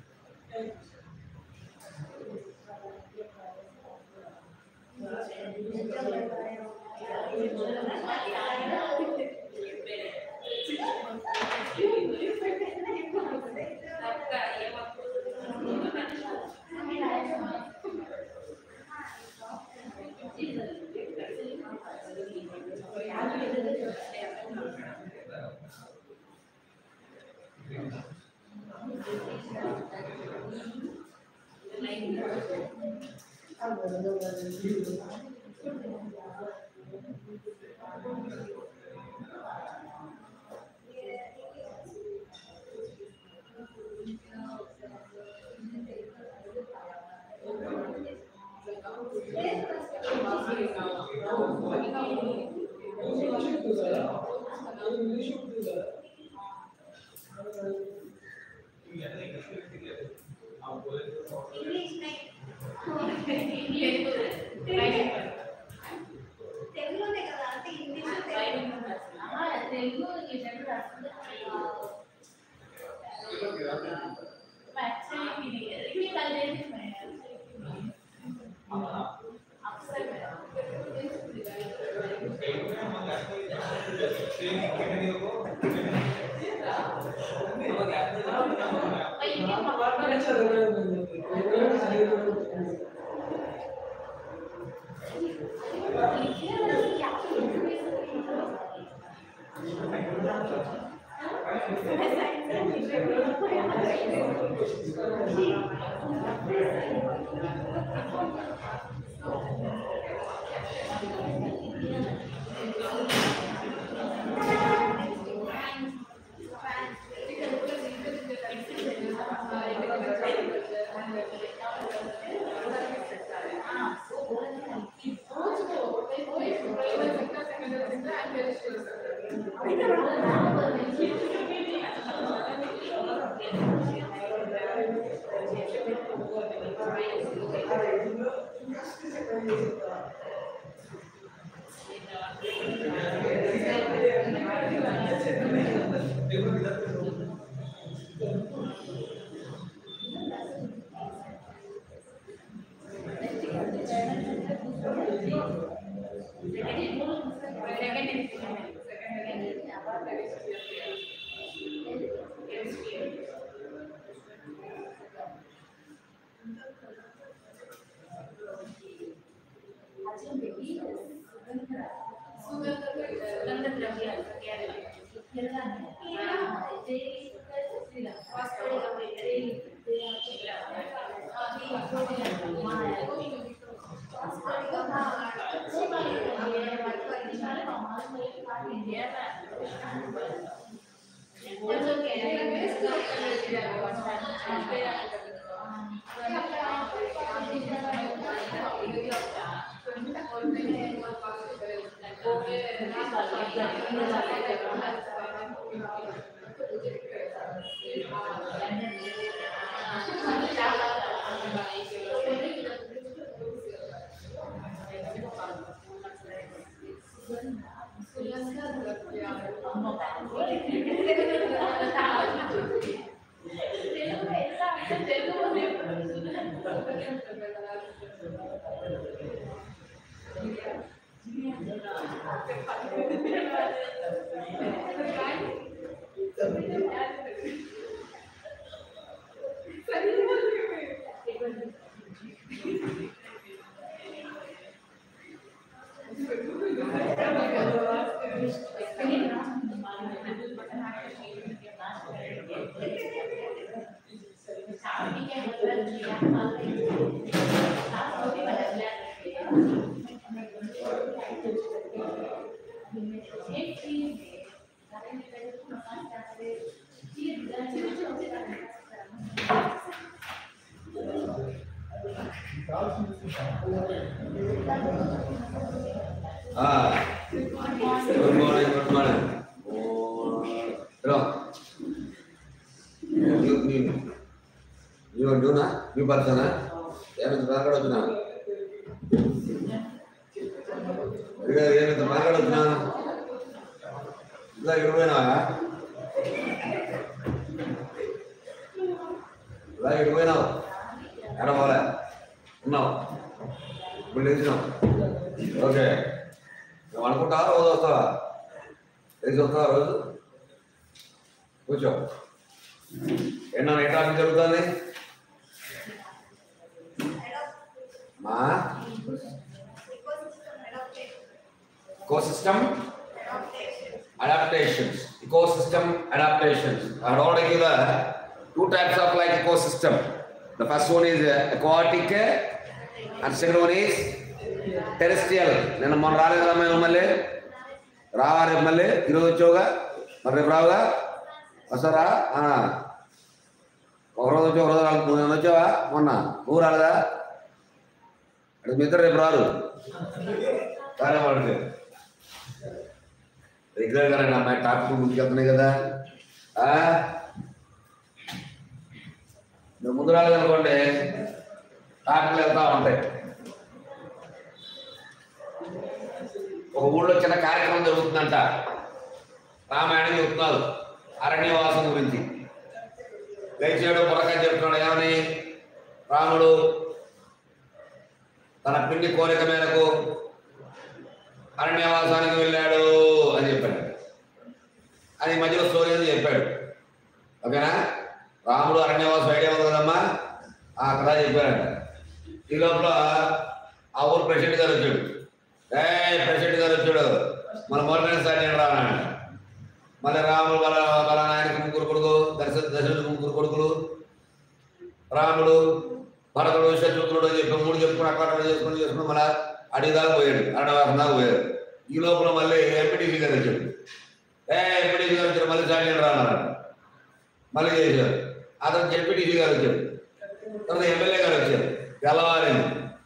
Good morning. Hello. You are doing that? You person, huh? Yeah, Mr. Raghav, ఏమైతే మాట్లాడుతున్నాను ఇలా ఇడిపోయినా ఇలా ఇడిపోయినావు ఎడపోలే ఉన్నావు ఇప్పుడు లేచినావు ఓకే నువ్వు అనుకుంటావా రోజు వస్తావా లేచి వస్తావా రోజు కూర్చో ఏమన్నా ఏ టాపిక్ జరుగుతుంది మా ecosystem adaptations. Ecosystem adaptations. I had already given two types of like ecosystem. The first one is aquatic and second one is terrestrial. నేను మొన్న రాలేదు రమ్మ మళ్ళీ రావా రేపు మళ్ళీ ఈరోజు వచ్చావుగా మరి రేపు రావుగా వస్తారా ఒకరోజు వచ్చి ఒకరోజు రాలేదు నువ్వు వచ్చావా మొన్న నువ్వు రాలేదా అంటే మీ ఇద్దరు రేపు రారు సరే వాడితే రెగ్యులర్గా రండి అమ్మాయి టాపిక్ ముందుకెళ్తున్నాయి కదా నువ్వు ముందు రాలేదనుకోండి టాపిక్లు వెళ్తా ఉంటాయి ఒక ఊళ్ళో చిన్న కార్యక్రమం జరుగుతుందంట రామాయణం చెబుతున్నారు అరణ్యవాసం గురించి లేచాడు పురకాయ చెప్తున్నాడు ఏమని రాముడు తన పిండి కోరిక మేరకు అరణ్యవాసానికి వెళ్ళాడు అని చెప్పాడు అది మధ్యలో స్టోరీ అని చెప్పాడు ఓకేనా రాముడు అరణ్యవాసం ఐడియా ఉంది కదమ్మా అక్కడ చెప్పాడంట ఈ లోపల ఆ ఊరు ప్రెసిడెంట్ గారు వచ్చాడు ప్రెసిడెంట్ గారు వచ్చాడు మన మొదటి నేను రానా మళ్ళీ రాముడు వాళ్ళ నాయనకి ముగ్గురు కొడుకు దశరథుడు ముగ్గురు కొడుకులు రాముడు భరతుడు శత్రుఘ్నుడు అని చెప్పి మూడు చెప్పుకుని అక్కడ చేసుకుని మళ్ళీ అడిగి దాకా పోయాడు అరణవాసం దాకా పోయాడు ఈ లోపల మళ్ళీ ఎంపీటీసీ గారు వచ్చాడు ఎంపీటీసీ గారు వచ్చాడు మళ్ళీ సాయంత్రం రాన్నారు మళ్ళీ చేశారు అతను ఎంపీటీసీ గారు వచ్చాడు తర్వాత ఎమ్మెల్యే గారు వచ్చారు తెల్లవారింది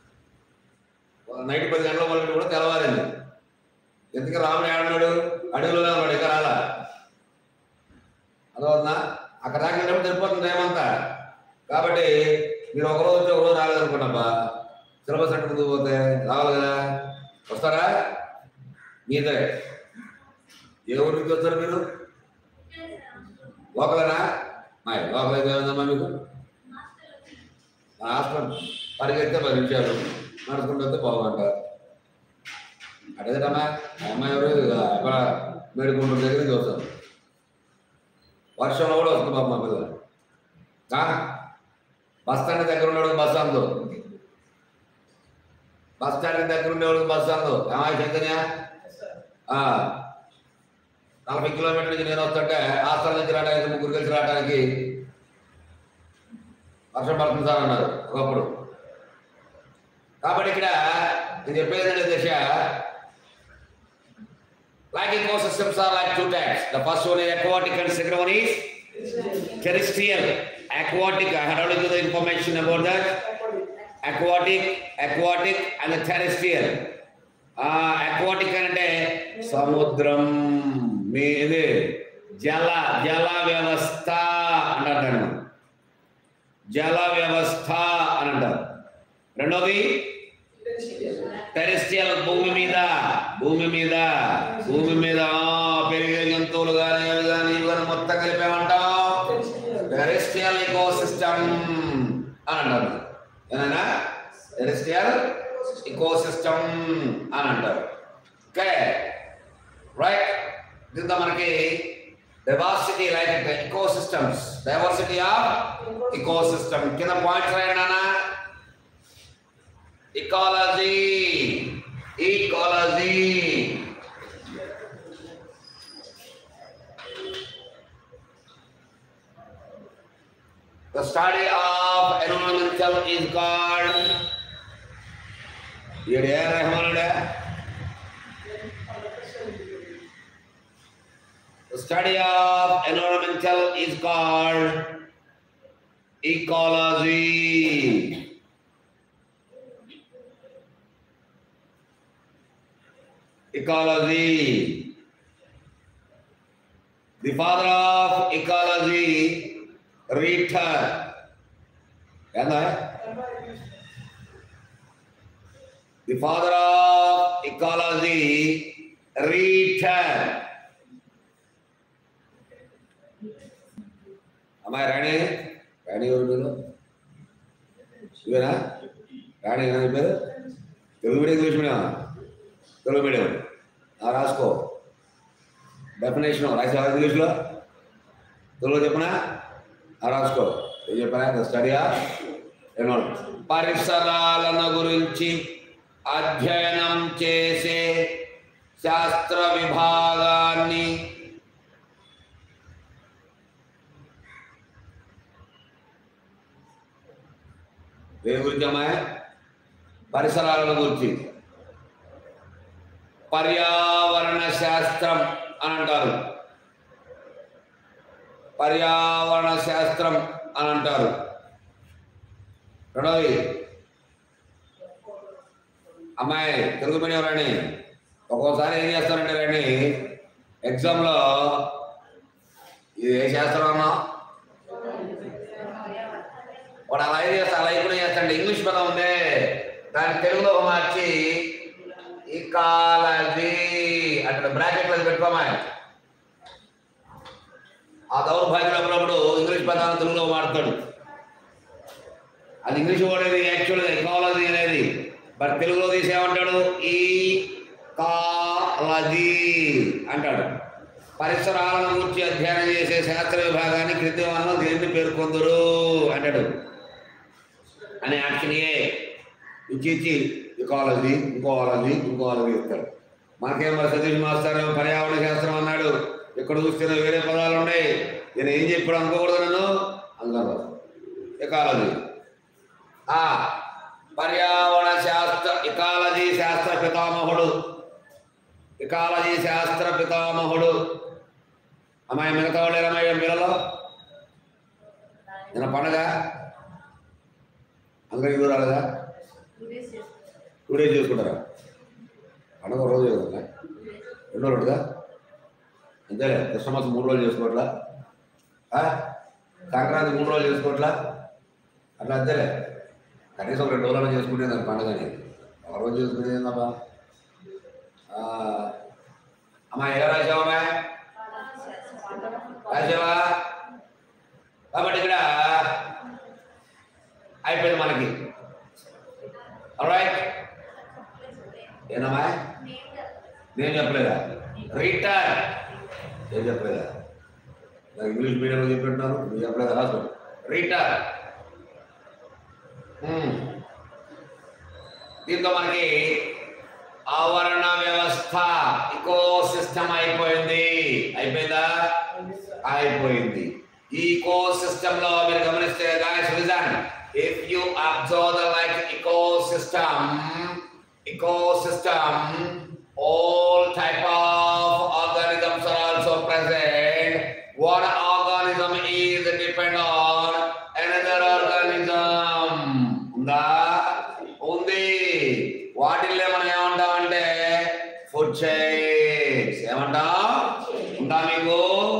నైట్ 10 గంటల మళ్ళీ కూడా తెల్లవారింది ఎందుకు రాముడు ఏడన్నాడు అడవిలోనే ఉన్నాడు ఇక్కడ రాలా అదవుతుందా అక్కడ దాకినప్పుడు సరిపోతుంది ఏమంతా కాబట్టి మీరు ఒకరోజు రాలేదనుకున్నాబ్బా సిలబస్ అంటే ముందుకు పోతే రావాలి కదా వస్తారా మీదే ఏ ఊరి నుంచి వస్తారు మీరు లోకలేనా లోకల్ అయితే ఏమైందమ్మా మీకు హాస్పిటల్ పరిగెత్తే 10 నిమిషాలు నడుచుకుంటూ వస్తే బాగుంటారు అడగదమ్మా అమ్మాయి ఎవరు అక్కడ మేడుకుంటూ దగ్గర నుంచి వస్తాం వర్షంలో కూడా వస్తుంది బాబు మా పిల్లలు బస్ స్టాండ్ దగ్గర ఉండేవాడు బస్ అందు బస్ స్టాండ్ దగ్గర ఉండేవాడు బస్ అందు ఏమాయి చైతన్య 40 కిలోమీటర్ల నుంచి నేను వస్తుంటే హాస్టల్ నుంచి రావడానికి ముగ్గురు కలిసి రావడానికి వర్షం పడుతుంది సార్ అన్నారు ఒకప్పుడు కాబట్టి ఇక్కడ నేను చెప్పేది దశ like ecosystems are like two types. The first one is aquatic and second one is terrestrial. Aquatic, I had already given the information about that. Aquatic and the terrestrial. Aquatic అంటే సముద్రం మీద జల వ్యవస్థ అంటారు జల వ్యవస్థ అని అంటారు రెండోది టెరెస్ట్రియల్ భూమి మీద పెరిగే జంతువులు కానీ అవి కానీ ఇవి కానీ మొత్తం కలిపేమంటాం టెరెస్ట్రియల్ ఇకోసిస్టమ్ అని అంటారు ఏదైనా టెరెస్ట్రియల్ ఇకోసిస్టమ్ అని అంటారు ఓకే రైట్ దీంతో మనకి diversity like ecosystems diversity of ecosystem కింద పాయింట్స్ రాయండి నాన్న ecology the study of environmental is called the study of environmental is called ecology. Ecology. The father of ecology, Ritter. The father of ecology Ritter. అమ్మాయి రాణి, రాణి ఎవరు మీరు? ఇవేనా రాణి? ఏనా చెప్పారు? Telugu medium English medium? Telugu medium. రాసుకో డెఫినేషన్ రాసా ఇంగ్లీష్లో, తెలుగులో చెప్పనా? రాసుకో. ఏం చెప్పనా? స్టడీ పరిసరాలను గురించి అధ్యయనం చేసే శాస్త్ర విభాగాన్ని దేని గురించి అమ్మాయి? పరిసరాల గురించి. పర్యావరణ శాస్త్రం అని అంటారు. పర్యావరణ శాస్త్రం అని అంటారు. రెండవది అమ్మాయి తెలుగు మీడియం రాణి, ఒక్కోసారి ఏం చేస్తారంటే రాణి ఎగ్జామ్లో ఇది ఏ శాస్త్రం అన్నా వాడు అలా చేస్తా, అలా ఇప్పుడు చేస్తాండి. ఇంగ్లీష్ పదం ఉందే దాన్ని తెలుగులో మార్చి ఇకాలజీ అంటే బ్రాకెట్లో పెట్టుకోమా. ఆ దౌర్భాగ్యం అప్పుడప్పుడు ఇంగ్లీష్ పదాన్ని తెలుగులో వాడతాడు. అది ఇంగ్లీష్ వాడేది యాక్చువల్గా ఇకాలజీ అనేది, బట్ తెలుగులో తీసేమంటాడు ఈ కాలజీ అంటాడు. పరిసరాలను గురించి అధ్యయనం చేసే శాస్త్ర విభాగాన్ని క్రితం దేన్ని పేర్కొందరు అంటాడు అనే యాక్షన్యే ఇచ్చి ఇకాలజీ ఇంకో ఆలజీ ఇస్తాడు. మనకేం మరి సతీష్ మాస్టర్ పర్యావరణ శాస్త్రం అన్నాడు, ఇక్కడ చూస్తే వేరే పదాలు ఉన్నాయి, నేను ఏం చెప్పాడు అనుకోకూడదు నన్ను అందులో ఇకాలజీ. పర్యావరణ శాస్త్ర ఇకాలజీ శాస్త్ర పితామహుడు, ఇకాలజీ శాస్త్ర పితామహుడు. అమ్మాయి మిగతా వాళ్ళు ఏమయ్యా పిల్లలు? నిన్న పండగ అందరికి దూరం రాలేదా? 2 days చేసుకుంటారా? పండగ ఒక రోజు కదా, 2 రోజులుగా అంతేలే. క్రిస్మస్ 3 రోజులు చేసుకోవట్లా, సంక్రాంతి 3 రోజులు చేసుకోవట్లా, అట్లా అంతేలే. కనీసం 2 రోజులు చేసుకుంటే దాని పండుగని ఒక రోజు చేసుకునేది ఏందమ్మా? అమ్మా ఎలా రాసావమ్మా? రాసావా? కాబట్టి ఇక్కడ అయిపోయింది మనకి. రైట్ ఏనమ్మా? నేను చెప్పలేదా? రీటర్ ఏం చెప్పలేదా? నాకు ఇంగ్లీష్ మీడియంలో చెప్పిట్టున్నాను, మీరు చెప్పలేదా? రాసుకో రీటర్. దీంతో మనకి ఆవరణ వ్యవస్థ ఇకో సిస్టమ్ అయిపోయిందా? అయిపోయింది. ఈ ఇకో సిస్టమ్ లో మీరు గమనిస్తే guys listen, if you observe the like ecosystem all type of organisms are also present. One organism is depend on another organism. ఉంది. వాటిల్లో మనం ఏమంటామంటే ఫుడ్ చైన్స్. ఏమంటాం? ఉందా మీకు?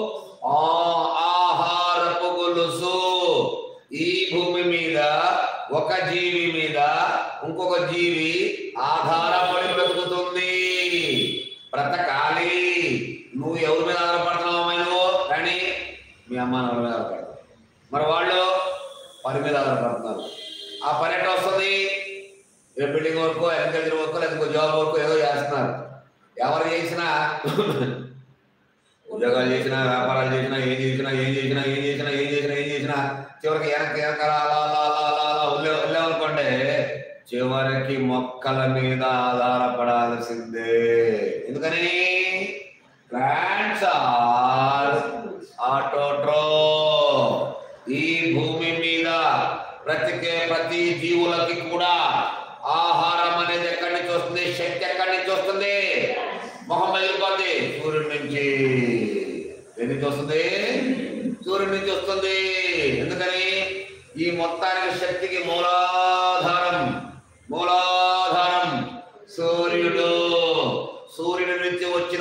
ఆహారపు గొలుసు. ఈ భూమి మీద ఒక జీవి మీద ఇంకొక జీవి ఆధారపడి బ్రతుకుతుంది. బ్రతకాలి. నువ్వు ఎవరి మీద ఆధారపడుతున్నావు? నువ్వు కానీ మీ అమ్మ నాన్న మీద ఆధారపడతావు. మరి వాళ్ళు పని మీద ఆధారపడుతున్నారు. ఆ పని ఎట్లా వస్తుంది? ఏ బిల్డింగ్ వర్కో, అగ్రికల్చర్ వర్కో, లేకపోతే జాబ్ వర్కో ఏదో చేస్తున్నారు. ఎవరు చేసినా, ఉద్యోగాలు చేసినా, వ్యాపారాలు చేసినా, ఏం చేసినా చివరికి వెళ్ళామనుకోండి, చివరికి మొక్కల మీద ఆధారపడాల్సిందే. ఎందుకని? Plants are autotroph. ఈ భూమి మీద బ్రతికే ప్రతి జీవులకి కూడా ఆహారం అనేది ఎక్కడి నుంచి వస్తుంది? శక్తి ఎక్కడి నుంచి వస్తుంది? మొహం వెళ్ళిపోద్ది. సూర్యుడి నుంచి. ఎక్కడి నుంచి వస్తుంది? సూర్యుడి నుంచి వస్తుంది. ఎందుకని? ఈ మొత్తానికి శక్తికి మూలాధారం సూర్యుడు. సూర్యుడి నుంచి వచ్చిన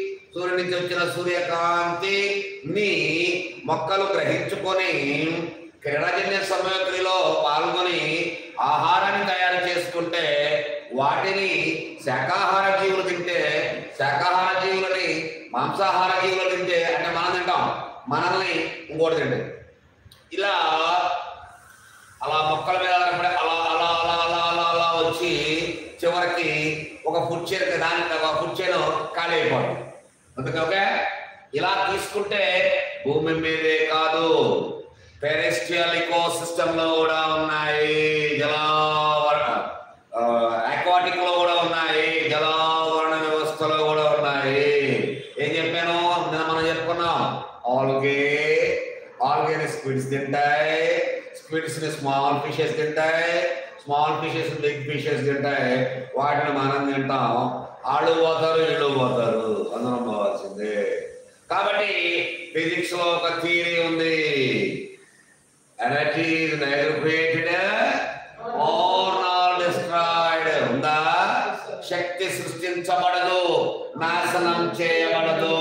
సూర్యుడి నుంచి వచ్చిన సూర్యకాంతి ని మొక్కలు గ్రహించుకొని క్రీడాజన్య సమయక్రియలో పాల్గొని ఆహారాన్ని తయారు చేసుకుంటే వాటిని శాకాహార జీవులు తింటే, శాకాహార జీవులని మాంసాహార జీవులు తింటే, అంటే మనం తింటాం, మనల్ని ఇంకోటి తింటే, ఇలా అలా మొక్కల మీద అలా అలా అలా అలా అలా అలా వచ్చి చివరికి ఒక ఫుడ్ చైన్, దానికి ఒక ఫుడ్ చైన్ ఖాళీ అయిపోతుంది. అందుకే ఓకే, ఇలా తీసుకుంటే భూమి మీదే కాదు, టెరెస్ట్రియల్ ఇకో సిస్టమ్ లో కూడా ఉన్నాయి, అక్వాటిక్ లో కూడా ఉన్నాయి, జలావరణ వ్యవస్థలో కూడా ఉన్నాయి. ఏం చెప్పాను మనం చెప్పుకున్నాం, ఆల్గే స్క్విడ్స్ తింటాయి, స్క్విడ్స్ ని స్మాల్ ఫిషెస్ తింటాయి, స్మాల్ ఫిషెస్ బిగ్ ఫిషెస్ తింటాయి, వాటిని మనం తింటాం. ఆళ్ళు పోతారు, ఇళ్ళు పోతారు, అందరం పోవాల్సిందే. కాబట్టి ఫిజిక్స్ లో ఒక థియరీ ఉంది, energy is neither created or not destroyed. ఉందా? శక్తి సృష్టించబడదు, నాశనం చేయబడదు.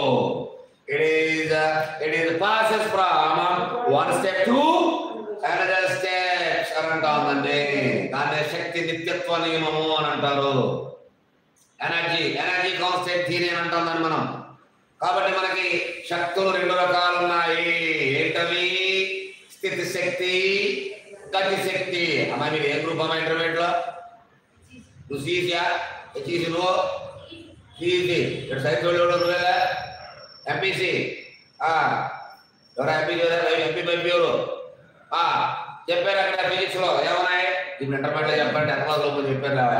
It is passes from one step to another step అని అంటామండి. దాన్ని శక్తి నిత్యత్వ నియమము అని అంటారు. ఎనర్జీ కాన్స్టెంట్ థియరీ అని అంటాం దాన్ని మనం. కాబట్టి మనకి శక్తులు రెండు రకాలు ఉన్నాయి. ఏంటవి? స్థితి శక్తి, గతి శక్తి. అమ్మాయి మీరు ఏ గ్రూప్ అమ్మా ఇంటర్మీడియట్ లో? నువ్వు సీసీయా? హెచ్ఈసీ నువ్వు? సీసీ. ఇక్కడ సైకిల్ నువ్వేగా? ఎంపీసీ. ఎవరా ఎంపీ బైపీ ఎవరు చెప్పారు అక్కడ ఫిజిక్స్ లో ఏమన్నాయి? ఇప్పుడు ఇంటర్మీడియట్ లో చెప్పండి, ఎకనామిక్స్ లో చెప్పారు కదా.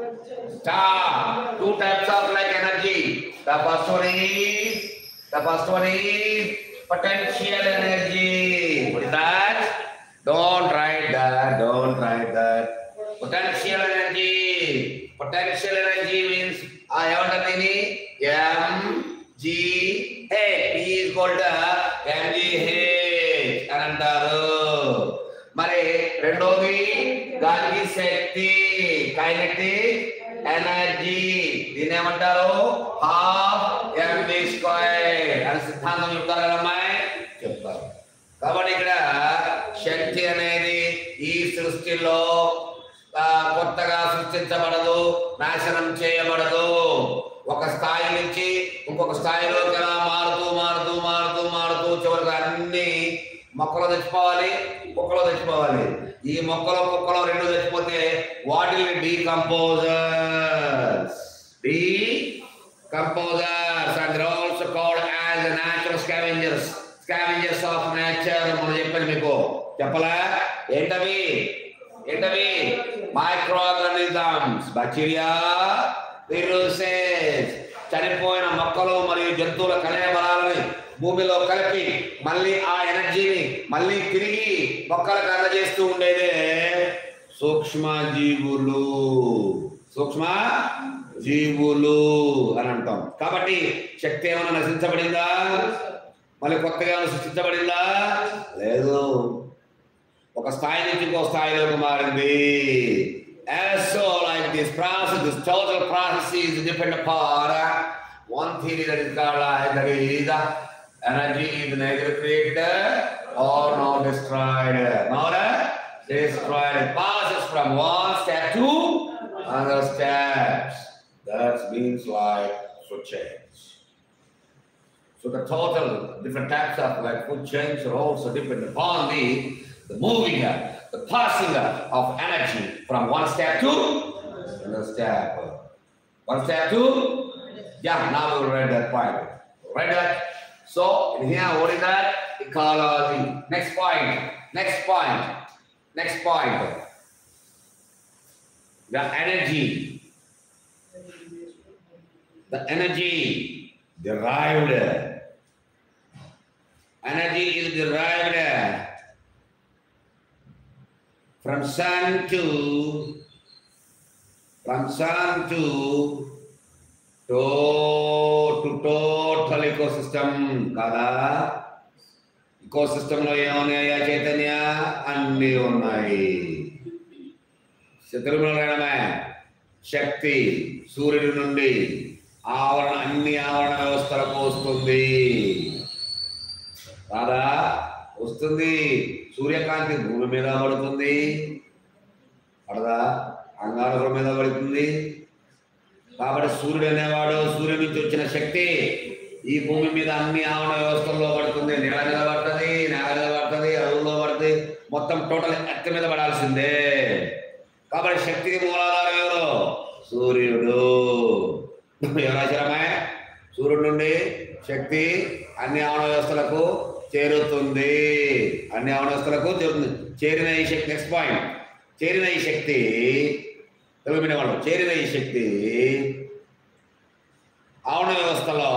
Two types of like energy. The first one is potential energy. What is that? Don't write that. Potential energy means ఏమంటుంది? MGH. P is called MGH అని అంటారు. మరి రెండోది గతి శక్తి, కైనెటిక్ ఎనర్జీ. దీన్ని ఏమంటారు? హాఫ్ mv స్క్వేర్ అని సిద్ధాంతం చెప్తారు కదమ్మాయి, చెప్తారు. కాబట్టి ఇక్కడ శక్తి అనేది ఈ సృష్టిలో కొత్తగా సృష్టించబడదు, నాశనం చేయబడదు. ఒక స్థాయి నుంచి ఇంకొక స్థాయిలోకి ఎలా మారుతూ మారుతూ మారుతూ మారుతూ చివరికి అన్ని మొక్కలు తెచ్చిపోవాలి, కుక్కలు తెచ్చిపోవాలి. ఈ మొక్కలు కుక్కలు రెండు తెచ్చిపోతే వాటిని decomposers and they're also called as the natural scavengers of nature. మనం చెప్పాను మీకు, చెప్పలా? ఏంటవి? Microorganisms, bacteria, viruses. చనిపోయిన మొక్కలు మరియు జంతువుల కళేబరాలని భూమిలో కలిపి మళ్ళీ ఆ ఎనర్జీని మళ్ళీ తిరిగి మొక్కలకు అందజేస్తూ ఉండేదే సూక్ష్మ జీవులు అని అంటాం. కాబట్టి శక్తి ఏమైనా నశించబడిందా? మళ్ళీ కొత్తగా ఏమైనా సృష్టించబడిందా? లేదు. ఒక స్థాయి నుంచి ఇంకో స్థాయిలోకి మారింది. So like this process, this total process is depend upon one theory that is called that is energy is neither created or not destroyed. Not destroyed. It passes from one step to another steps. That means like food chains. So the total different types of like food chains are also depend upon the moving, the passing of energy from one step to another step. One step to, yeah, now we will read that point. Read that. So in here, what is that? Ecology. Next point. The energy. The energy derived. Energy is derived from sun to total ecosystem. Kada ecosystem lo ఏమన్నాయా Chaitanya? అన్నీ ఉన్నాయి. శత్రువులమే శక్తి సూర్యుడి నుండి అన్ని ఆవరణ వ్యవస్థలకు వస్తుంది. కాదా? వస్తుంది. సూర్యకాంతి భూమి మీద పడుతుంది, పడదా? అంగారకుల మీద పడుతుంది. కాబట్టి సూర్యుడు అనేవాడు, సూర్యుడి నుంచి వచ్చిన శక్తి ఈ భూమి మీద అన్ని ఆవరణ వ్యవస్థల్లో పడుతుంది. నీళ్ళ మీద పడుతుంది, నేల మీద పడుతుంది, అడవుల్లో పడుతుంది, మొత్తం టోటల్ ఎత్త మీద పడాల్సిందే. కాబట్టి శక్తికి మూలాధారం ఎవరు? సూర్యుడు. ఎవరాశ్రమే? సూర్యుడు నుండి శక్తి అన్ని ఆవరణ వ్యవస్థలకు చేరుతుంది. అన్ని ఆవరణ వ్యవస్థలకు చేరుతుంది. చేరిన ఈ శక్తి, నెక్స్ట్ పాయింట్, చేరిన ఈ శక్తి, తెలుగు వాళ్ళు, చేరిన ఈ శక్తి ఆవరణ వ్యవస్థలో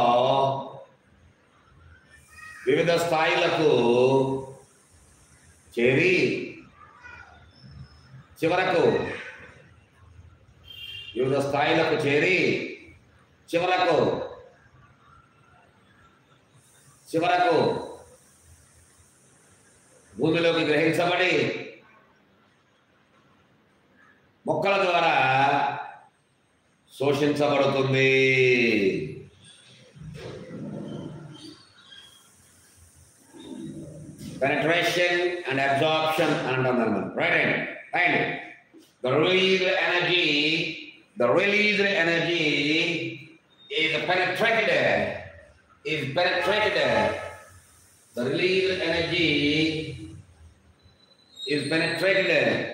వివిధ స్థాయిలకు చేరి చివరకు వివిధ స్థాయిలకు చేరి చివరకు భూమిలోకి గ్రహించబడి మొక్కల ద్వారా శోషించబడుతుంది. పెనట్రేషన్ అండ్ అబ్జార్ప్షన్ అని అంటాం మనం. Right and the released energy is penetrated. The released energy is penetrated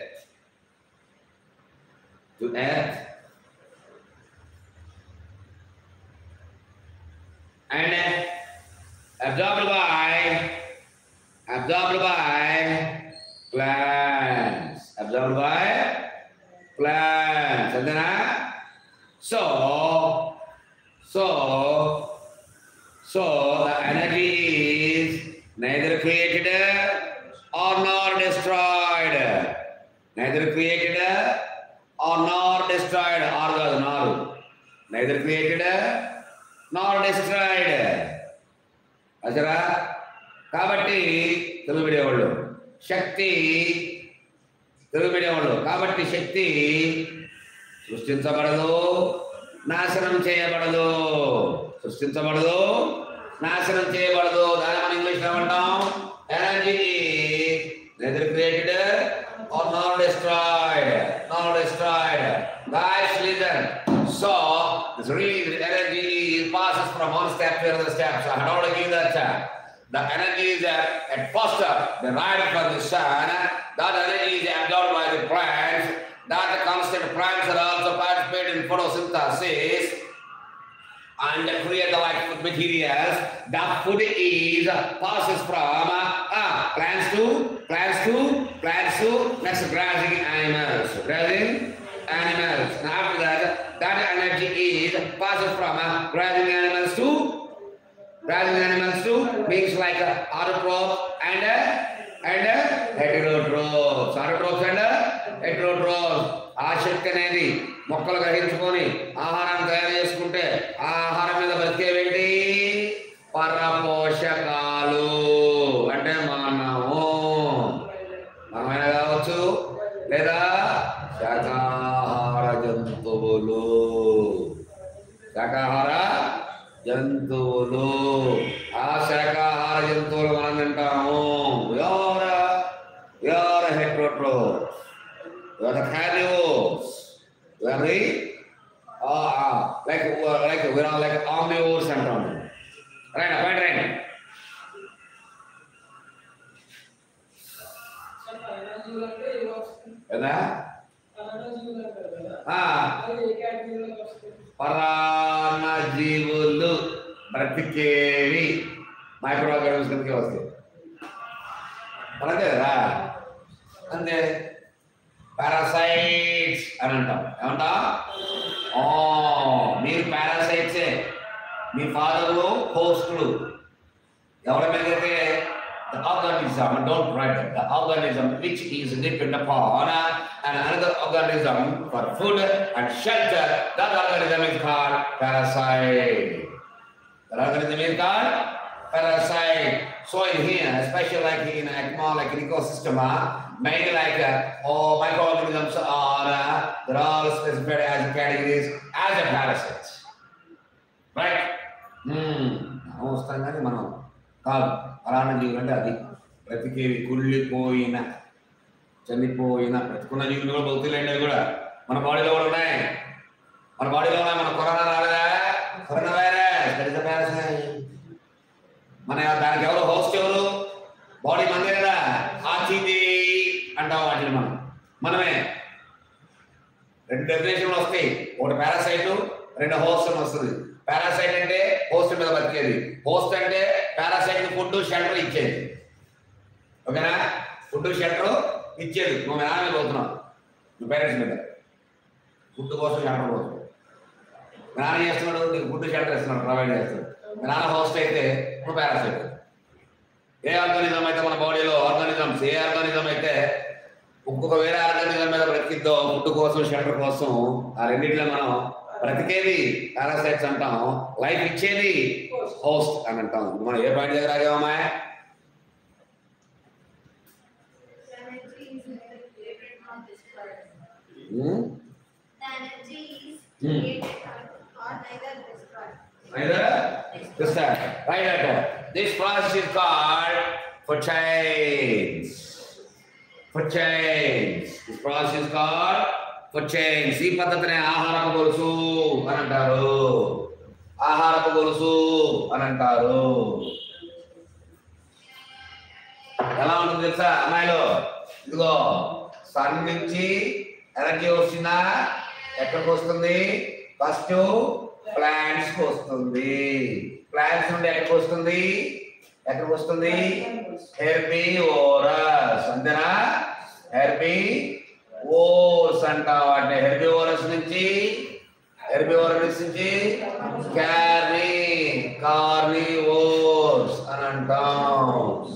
to earth and absorbed by plants. Absorbed by plants. And then so the energy is neither created or nor destroyed. Neither created or nor destroyed. Or nor. Neither created nor destroyed. అసరా కాబట్టి Telugu medium వాళ్ళు శక్తి, Telugu medium వాళ్ళు కాబట్టి శక్తి సృష్టించబడదు, నాశనం చేయబడదు. సృష్టించబడదు, నాశనం చేయబడదు. దాన్ని మనం ఇంగ్లీష్లో ఏమంటాం? Energy neither created or nor destroyed. Guys, listen. So this released energy passes from one step to another step. So I had already given that. The energy is at first derived from the sun. That energy is absorbed by the plants. That the constant plants are also participate in photosynthesis and create the like food materials. That food is passes from plants to next grazing animals. And after that energy is passes from grazing animals to means like autotrophs and heterotrophs. Autotrophs and heterotrophs. ఆ శక్తి అనేది మొక్కలు గ్రహించుకొని ఆహారాన్ని తయారు చేసుకుంటే ఆ ఆహారం మీద బతికేవేంటి? పరపోషకాలు. అంటే మనమైన కావచ్చు లేదా శాకాహార జంతువులు. ఆ శాకాహార జంతువులు మనం తింటాము. heterotrophs. We are the carnivores. We are the like we are like omnivores and all. Right, right. ఏదా? పరాన్నజీవులు బ్రతికేవి మైక్రో ఆర్గానిజమ్స్ కిందకే వస్తాయి. అలాగే కదా? అంతే. పారాసైట్స్ అని అంటాం. ఏమంటా? మీరు పారాసైట్సే. మీ ఫాదర్లు హోస్టులు. ఎవరి మీద అయితే the organism, don't write it, the organism which is dependent upon and another organism for food and shelter, that organism is called parasite. That organism is called parasite. So in here, especially like in like an ecosystem, mainly like microorganisms are they're all specified as categories as a parasites. Right? మనం కాదు పరాన్న జీవులు అంటే అది బ్రతికేవి, కుళ్ళిపోయిన, చనిపోయిన, బ్రతుకున్న జీవులు కూడా బతుకులేండి. అవి కూడా మన బాడీలో కూడా ఉన్నాయి. మన బాడీలో ఉన్నాయి. మన కరోనా రాలేదా? కరోనా వైరస్ మన దానికి ఎవరు హోస్ట్? ఎవరు? బాడీ మనదే కదా. ఆచిది అంటాం వాటిని మనమే. రెండు డెఫినేషన్లు వస్తాయి. ఒకటి పారాసైట్, రెండు హోస్ట్ అని వస్తుంది. పారాసైట్ అంటే హోస్ట్ మీద బతికేది. హోస్ట్ అంటే పారాసైట్ ఫుడ్ షెల్టర్ ఇచ్చేది. ఓకేనా? ఫుడ్ షెల్టర్ ఇచ్చేది. నువ్వు ఎలా మీద పోతున్నావు, నువ్వు పేరెంట్స్ మీద ఫుడ్ కోసం షెల్టర్ కోసం. మీ నాన్న చేస్తున్నాడు, నీకు ఫుడ్ షెల్టర్ ఇస్తున్నాడు, ప్రొవైడ్ చేస్తాడు. మీ నాన్న హోస్ట్ అయితే నువ్వు పారాసైట్. ఏ ఆర్గానిజం అయితే మన బాడీలో ఆర్గానిజమ్స్, ఏ ఆర్గానిజం అయితే ఇంకొక వేరే ఆర్గానిజం మీద బ్రతికిద్దో ఫుడ్ కోసం షెల్టర్ కోసం, ఆ రెండింటిలో మనం బ్రతికేది పారాసైట్స్ అంటాం, లైఫ్ ఇచ్చేది హోస్ట్ అని అంటాం. మనం ఏ పాయింట్ దగ్గర ఆగామా? This process is called for change. For change. This process is called for change. ఈ పద్ధతిని ఆహారపు గొలుసు అని అంటారు. ఆహారపు గొలుసు అని అంటారు. ఎలా ఉంటుంది తెలుసా అమ్మాయిలు? ఇదిగో సన్ నుంచి ఎనర్జీ వచ్చిందా ఎక్కడికి వస్తుంది? ఫస్ట్ ప్లాంట్స్ కి వస్తుంది. ప్లాంట్స్ నుండి ఎక్కడికి వస్తుంది? ఎక్కడికి వస్తుంది? హెర్బివోరస్. అంతేనా? హెర్బివోరస్ అంటాం వాటిని. హెర్బివోరస్ నుంచి కార్నివోర్స్ అని అంటాం.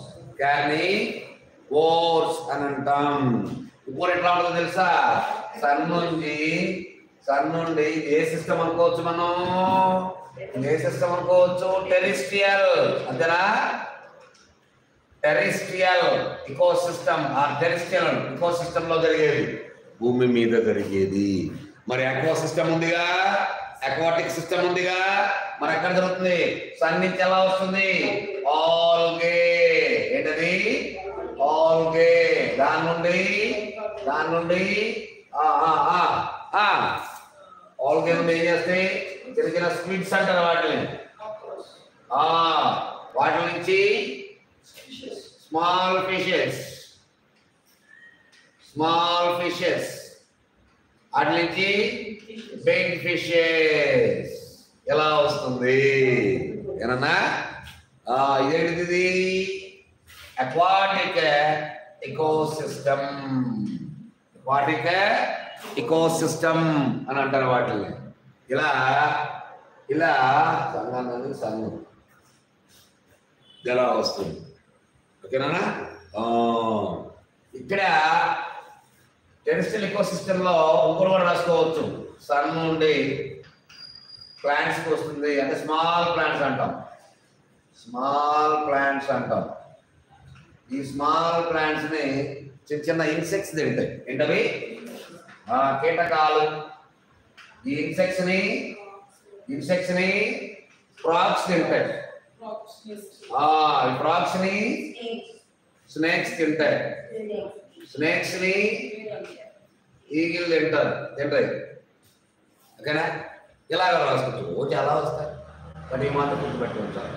కార్నివోర్స్ అని అంటాం. ఇంకోటి ఎట్లా ఉంటుందో తెలుసా? సన్ నుండి ఏ సిస్టమ్ అనుకోవచ్చు మనం? ఏ సిస్టమ్ అనుకోవచ్చు? టెరిస్ట్రియల్. అంతేనా? Terrestrial ecosystem. ఆ టెరిస్ట్రియల్ ఇకోసిస్టమ్ లో జరిగేది, భూమి మీద జరిగేది. మరి అక్వా సిస్టమ్ ఉందిగా, అక్వాటిక్ సిస్టమ్ ఉందిగా. మరి ఎక్కడ జరుగుతుంది? సన్ నుంచి ఎలా వస్తుంది? ఆల్గే. ఏంటది? ఆల్గే. దాని నుండి ఆల్గే నుండి ఏం చేస్తాయి? చిన్న చిన్న స్క్విడ్స్ అంటారు వాటిని. వాటి నుంచి స్మాల్ ఫిషెస్, వాటి నుంచి బిగ్ ఫిషెస్. ఎలా వస్తుంది ఏనన్నా? ఇదేంటిది? aquatic ecosystem. aquatic ecosystem అని అంటారు వాటిని. ఇలా సన్ను ఎలా వస్తుంది? ఓకేనా? ఇక్కడ టెరిస్ట్రియల్ ఇకోసిస్టమ్ లో ఇంకోటి కూడా రాసుకోవచ్చు. సన్ నుండి ప్లాంట్స్ కి వస్తుంది అంటే స్మాల్ ప్లాంట్స్ అంటాం. ఈ స్మాల్ ప్లాంట్స్ ని చిన్న ఇన్సెక్ట్స్ తింటాయి. ఏంటవి? కీటకాలు. ఈ ఇన్సెక్ట్స్ ని ఫ్రాగ్స్ తింటాయి. ఫ్రాగ్స్ ని స్నేక్స్ తింటాయి. స్నేక్స్ ని ఈగిల్ తింటాయి. ఓకేనా? ఇలాగ రాసుకోవచ్చు. ఓకే, అలా వస్తాయి. బట్ ఈ మాత్రం గుర్తుపెట్టి ఉంచాలి.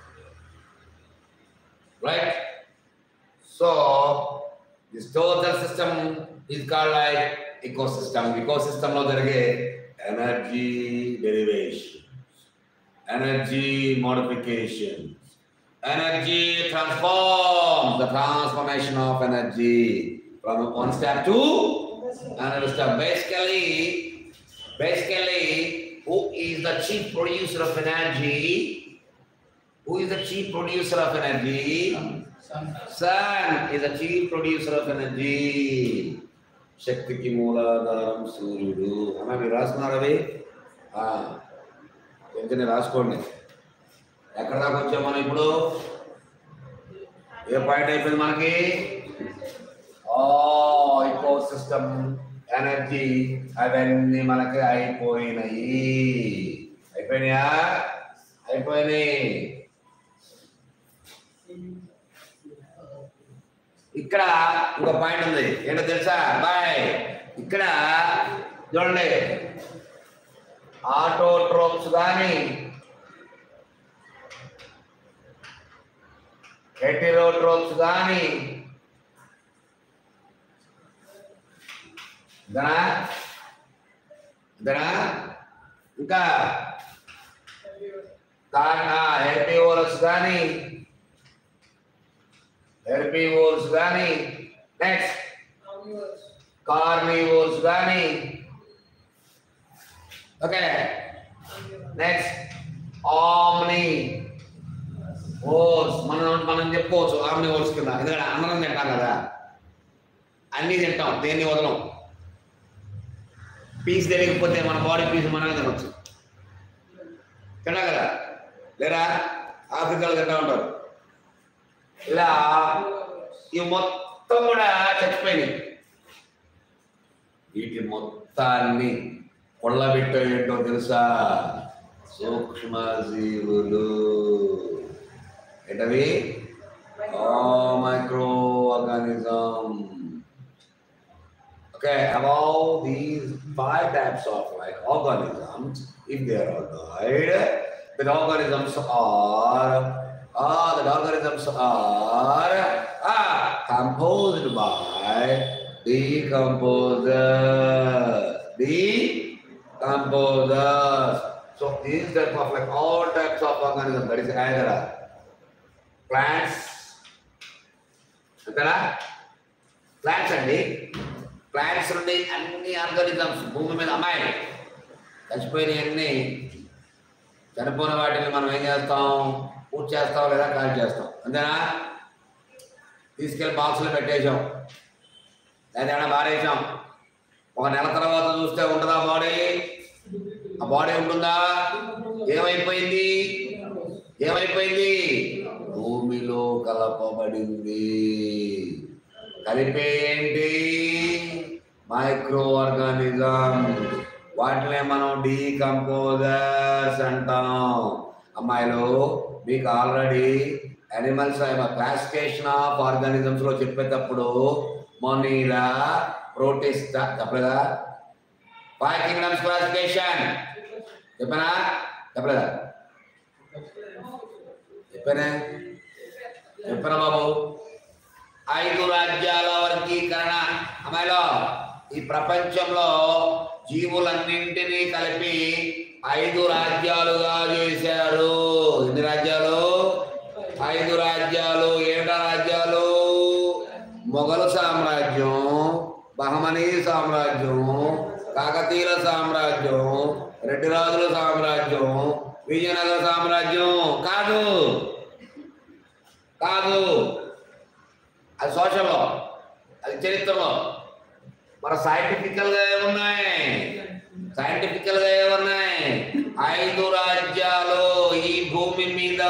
Right? So this total system is called like ecosystem. Ecosystem lo jarige energy derivation, energy modifications, energy transforms, the transformation of energy from one step to another step. Basically, who is the chief producer of energy? Sun is the chief producer of energy. శక్తికి మూలాధారం సూర్యుడు. అన్నా మీరు రాసుకున్నారు అవి? కొంచెం రాసుకోండి. ఎక్కడ దాకా వచ్చాం మనం ఇప్పుడు? ఏ పాయింట్ అయిపోయింది మనకి? ఇకోసిస్టమ్, ఎనర్జీ, అవన్నీ మనకి అయిపోయినాయి. ఇక్కడ ఇంకో పాయింట్ ఉంది, ఏంటో తెలుసా బాయ్? ఇక్కడ చూడండి, ఆటోట్రోప్స్ కానీ హెటెరోట్రోప్స్ కానీ ఇంకా హెర్బివోరస్ కానీ నెక్స్ట్ కార్నివోర్స్ కానీ, ఓకే నెక్స్ట్ ఆమ్ని ఓర్స్ మనం చెప్పుకోవచ్చు ఆమ్ని ఓర్స్ కింద, ఎందుకంటే అందరం తింటాం కదా, అన్నీ తింటాం, దేన్ని వదలం. పీస్ తెలియకపోతే మన బాడీ పీస్ మనమే తినవచ్చు, తిన్నా కదా, లేరా ఆఫ్రికాలో తింటా ఉంటారు. ఇలా ఇవి మొత్తం కూడా చచ్చిపోయినాయి. వీటి మొత్తాన్ని కొల్లబెట్టే ఏంటో తెలుసా? సూక్ష్మజీవులు. ఏంటవి? Microorganism. Okay, about these 5 types of like organisms, if they are all died, the organisms are composed by decomposers. So these types of like all types of organisms, that is either plants, అండి, plants నుండి అన్ని organisms భూమి మీద అమ్మాయి చచ్చిపోయినవన్నీ, చనిపోయిన వాటిని మనం ఏం చేస్తాం? పూజ చేస్తాం లేదా కాల్ చేస్తాం, అంతేనా? తీసుకెళ్ళి బాక్సులో పెట్టేసాం లేదా బారేసాం. ఒక నెల తర్వాత చూస్తే ఉంటుందా బాడీ? ఆ బాడీ ఉంటుందా? ఏమైపోయింది? భూమిలో కలపబడింది. కలిపే ఏంటి? Microorganism. వాటినే మనం డీకంపోజర్స్ అంటాం. అమ్మాయిలు, మీకు already animals classification of organisms లో చెప్పేటప్పుడు మొనీరా, ప్రోటిస్టా చెప్పలేదా? 5 కింగ్డమ్స్ క్లాసిఫికేషన్ చెప్పలేదా? చెప్పానా బాబు? 5 రాజ్యాల వర్గీకరణ. అమ్మాయిలో ఈ ప్రపంచంలో జీవులన్నింటినీ కలిపి 5 రాజ్యాలుగా చేశారు. ఎన్ని రాజ్యాలు? 5 రాజ్యాలు. ఏమిటా రాజ్యాలు? మొఘలు సామ్రాజ్యం, బహమనీ సామ్రాజ్యం, కాకతీయుల సామ్రాజ్యం, రెడ్డి రాజుల సామ్రాజ్యం, విజయనగర సామ్రాజ్యం. కాదు, అది సోషల్లో, అది చరిత్రలో. మన సైంటిఫికల్గా ఏమున్నాయి? 5 రాజ్యాలు. ఈ భూమి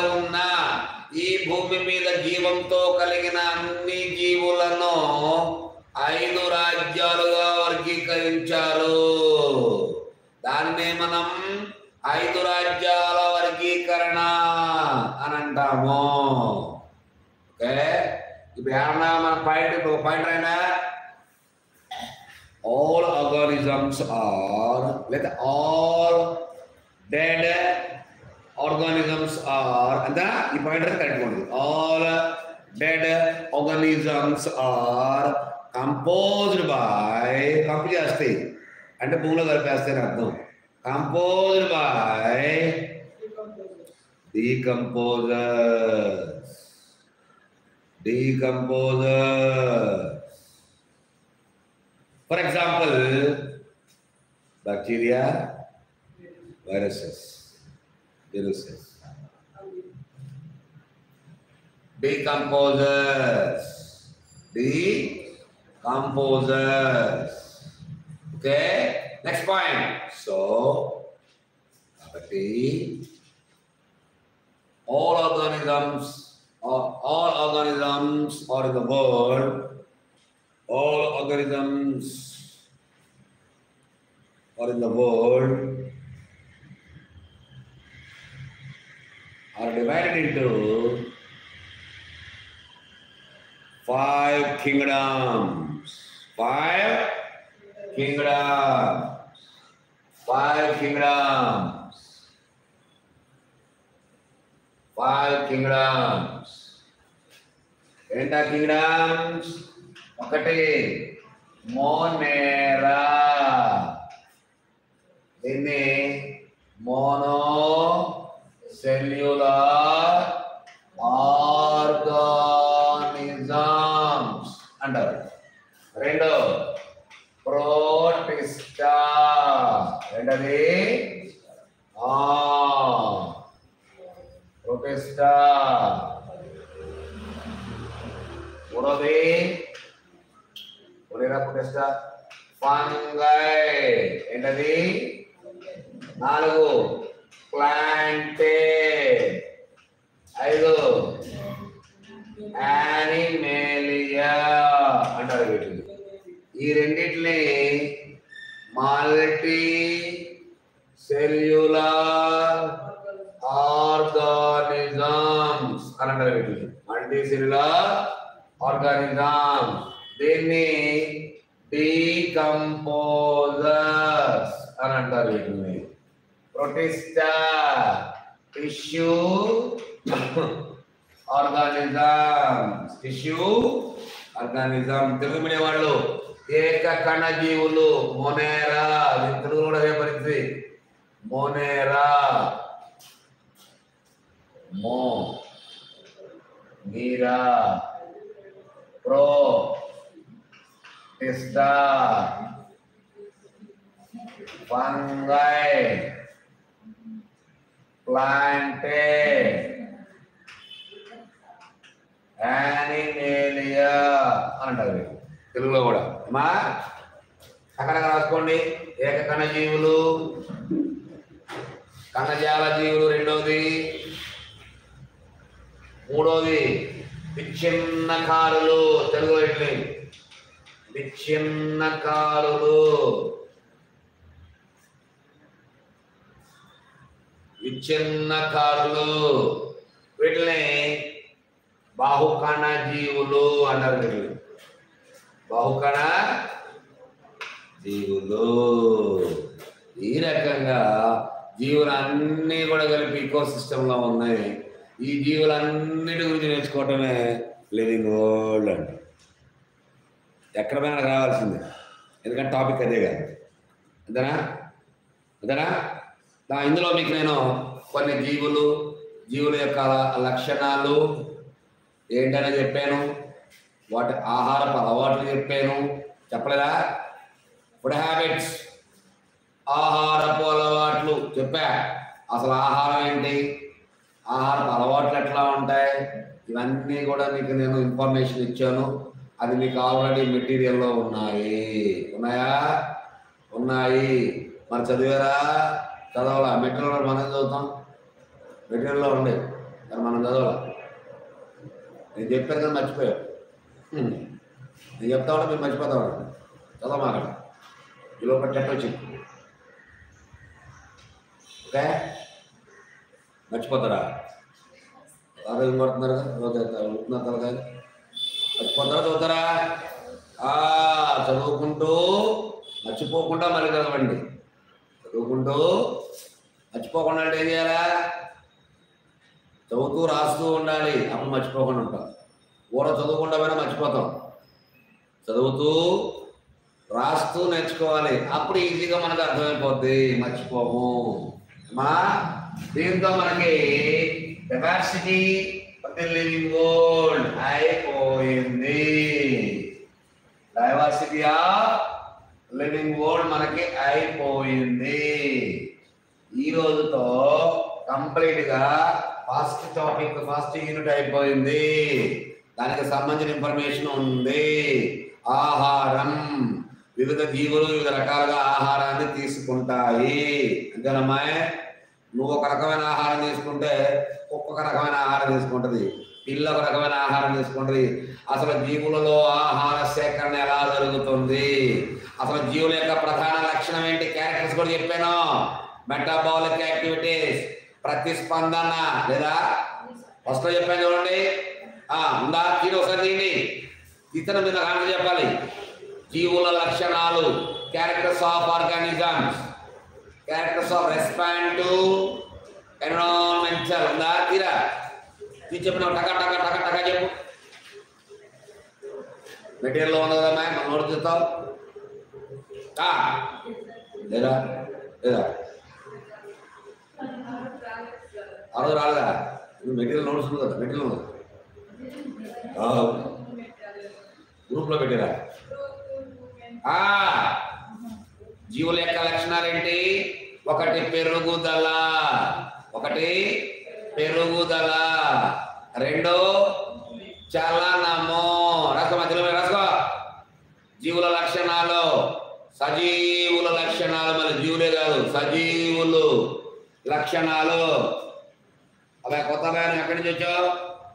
మీద జీవంతో కలిగిన అన్ని జీవులను 5 రాజ్యాలుగా వర్గీకరించారు. దాన్నే మనం 5 రాజ్యాల వర్గీకరణ అని అంటాము. ఓకే, ఇప్పుడు ఏమన్నా మన పాయింట్ అయినా all organisms are, let all dead organisms are, and the point is correct. All dead organisms are composed by, composed అంటే భూమిలో కలిపేస్తే అర్థం, composed by decomposers. For example, bacteria, viruses. Decomposers. Okay, next point. So, all organisms are in the world. All organisms are in the world are divided into 5 kingdoms. 5 kingdoms. 5 kingdoms. 5 kingdoms. ఏంటా kingdoms? ఒకటి మోనేరా, దీన్ని mono cellular organisms అంటారు. రెండు Protista, రెండది Protista, మూడోది Protista fungi, ఏంటది నాలుగు ప్లాంటే, ఐదు యానిమేలియా అంటారు. వీటిని ఈ రెండింటిని మల్టీ సెల్యులార్ ఆర్గానిజమ్స్ అని అంటారు. వీటిని మల్టీ సెల్యులార్ ఆర్గానిజమ్స్. దీన్ని డీకంపోజర్స్ అని అంటారు. వీటిని Protista tissue organisms, tissue organism. Telugu medium వాళ్ళు ఏకకణ జీవులు మోనేరా, తెలుగు కూడా అదే పరిస్థితి. మోనేరా, మో మీరా, Protista fungi Plantae Animalia అంటారు తెలుగులో కూడా. మా అక్కడ రాసుకోండి. ఏకకణ జీవులు, కణజాల జీవులు రెండవది. మూడవది విచ్ఛిన్నకారులు, తెలుగులో ఇట్లే విచ్ఛిన్నకారులు. విచ్ఛిన్నకారులు వీటిని బాహుకణ జీవులు అన్నారు. బాహుకణ జీవులు. ఈ రకంగా జీవులన్నీ కూడా కలిపి ఈకో సిస్టంలో ఉన్నాయి. ఈ జీవులన్నిటి గురించి నేర్చుకోవటమే లివింగ్ వరల్డ్ అంటే. ఎక్కడ పోయినా రావాల్సిందే, ఎందుకంటే టాపిక్ అదే కాదు. అంతేనా అంతేనా? ఇందులో మీకు నేను కొన్ని జీవుల యొక్క లక్షణాలు ఏంటనే చెప్పాను, వాటి ఆహారపు అలవాట్లు చెప్పాను. చెప్పలేదా? ఫుడ్ హ్యాబిట్స్, ఆహారపు అలవాట్లు చెప్పా. అసలు ఆహారం ఏంటి, ఆహారపు అలవాట్లు ఎట్లా ఉంటాయి, ఇవన్నీ కూడా మీకు నేను ఇన్ఫర్మేషన్ ఇచ్చాను. అది మీకు ఆల్రెడీ మెటీరియల్లో ఉన్నాయా? ఉన్నాయి. మరి చదివారా? చదవాలా? మెటీరియల్లో మనం చదువుతాం, మెటీరియల్లో ఉండే మరి మనం చదవాలా? నేను చెప్పాను కదా, మర్చిపోయావు. నేను చెప్తా ఉంటే మీరు మర్చిపోతా ఉంటాను. చదవమాక ఈ లోపల చెట్టు వచ్చింది. ఓకే, మర్చిపోతారా? ఆరోగ్యం పడుతున్నారు కదా, రోజు ఉంటున్నారు తలగా. మర్చిపోతారా? చదువుతారా? చదువుకుంటూ మర్చిపోకుండా మళ్ళీ చదవండి. చదువుకుంటూ మర్చిపోకుండా అంటే ఏం చేయాలా? చదువుతూ రాస్తూ ఉండాలి, అప్పుడు మర్చిపోకుండా ఉంటాం. ఊర చదువుకుండా పోయినా మర్చిపోతాం. చదువుతూ రాస్తూ నేర్చుకోవాలి, అప్పుడు ఈజీగా మనకు అర్థమైపోద్ది, మర్చిపోము. దీంతో మనకి కెపాసిటీ లివింగ్ వరల్డ్ అయిపోయింది. డైవర్సిటీ ఆఫ్ లివింగ్ వరల్డ్ మనకి అయిపోయింది. ఈ రోజుతో కంప్లీట్ గా ఫస్ట్ టాపిక్, ఫస్ట్ యూనిట్ అయిపోయింది. దానికి సంబంధించిన ఇన్ఫర్మేషన్ ఉంది. ఆహారం, వివిధ జీవులు వివిధ రకాలుగా ఆహారాన్ని తీసుకుంటాయి. అంతేనమ్మా? నువ్వు ఒక రకమైన ఆహారం తీసుకుంటే ఒక్కొక్క రకమైన ఆహారం తీసుకుంటుంది, పిల్ల ఒక రకమైన ఆహారం తీసుకుంటుంది. అసలు జీవులలో ఆహార సేకరణ ఎలా జరుగుతుంది, అసలు జీవుల యొక్క ప్రధాన లక్షణం ఏంటి, క్యారెక్టర్స్ కూడా చెప్పాను. మెటాబాలిక్ యాక్టివిటీస్, ప్రతిస్పందన, లేదా ఫస్ట్ లో చెప్పాను చూడండి. ఉందా? తీరు ఒకసారి తీయండి. ఇతను మీద ఆన్సర్ చెప్పాలి. జీవుల లక్షణాలు, characters of organisms, characters of respond to environmental. ఉందా? తీరా చెప్పిన టక టక టక టక చెప్పు. మెటీరియల్లో ఉంది కదమ్మా, మనం నోట్ చేస్తాం లేదా లేదా ఆ రోజు రాలేదా? మెటీరియల్ నోట్స్ ఉంది కదా, మెటీరియల్ ఉంది గ్రూప్లో పెట్టారా? జీవుల యొక్క లక్షణాలు ఏంటి? ఒకటి పెరుగుదల, ఒకటి పెరుగుదల, రెండో చలనము. రాసుకో, మధ్యలో రాసుకో. జీవుల లక్షణాలు, సజీవుల లక్షణాలు, మళ్ళీ జీవులే కాదు సజీవులు లక్షణాలు. అలా కొత్త బ్యాన్ ఎక్కడి నుంచి వచ్చావు?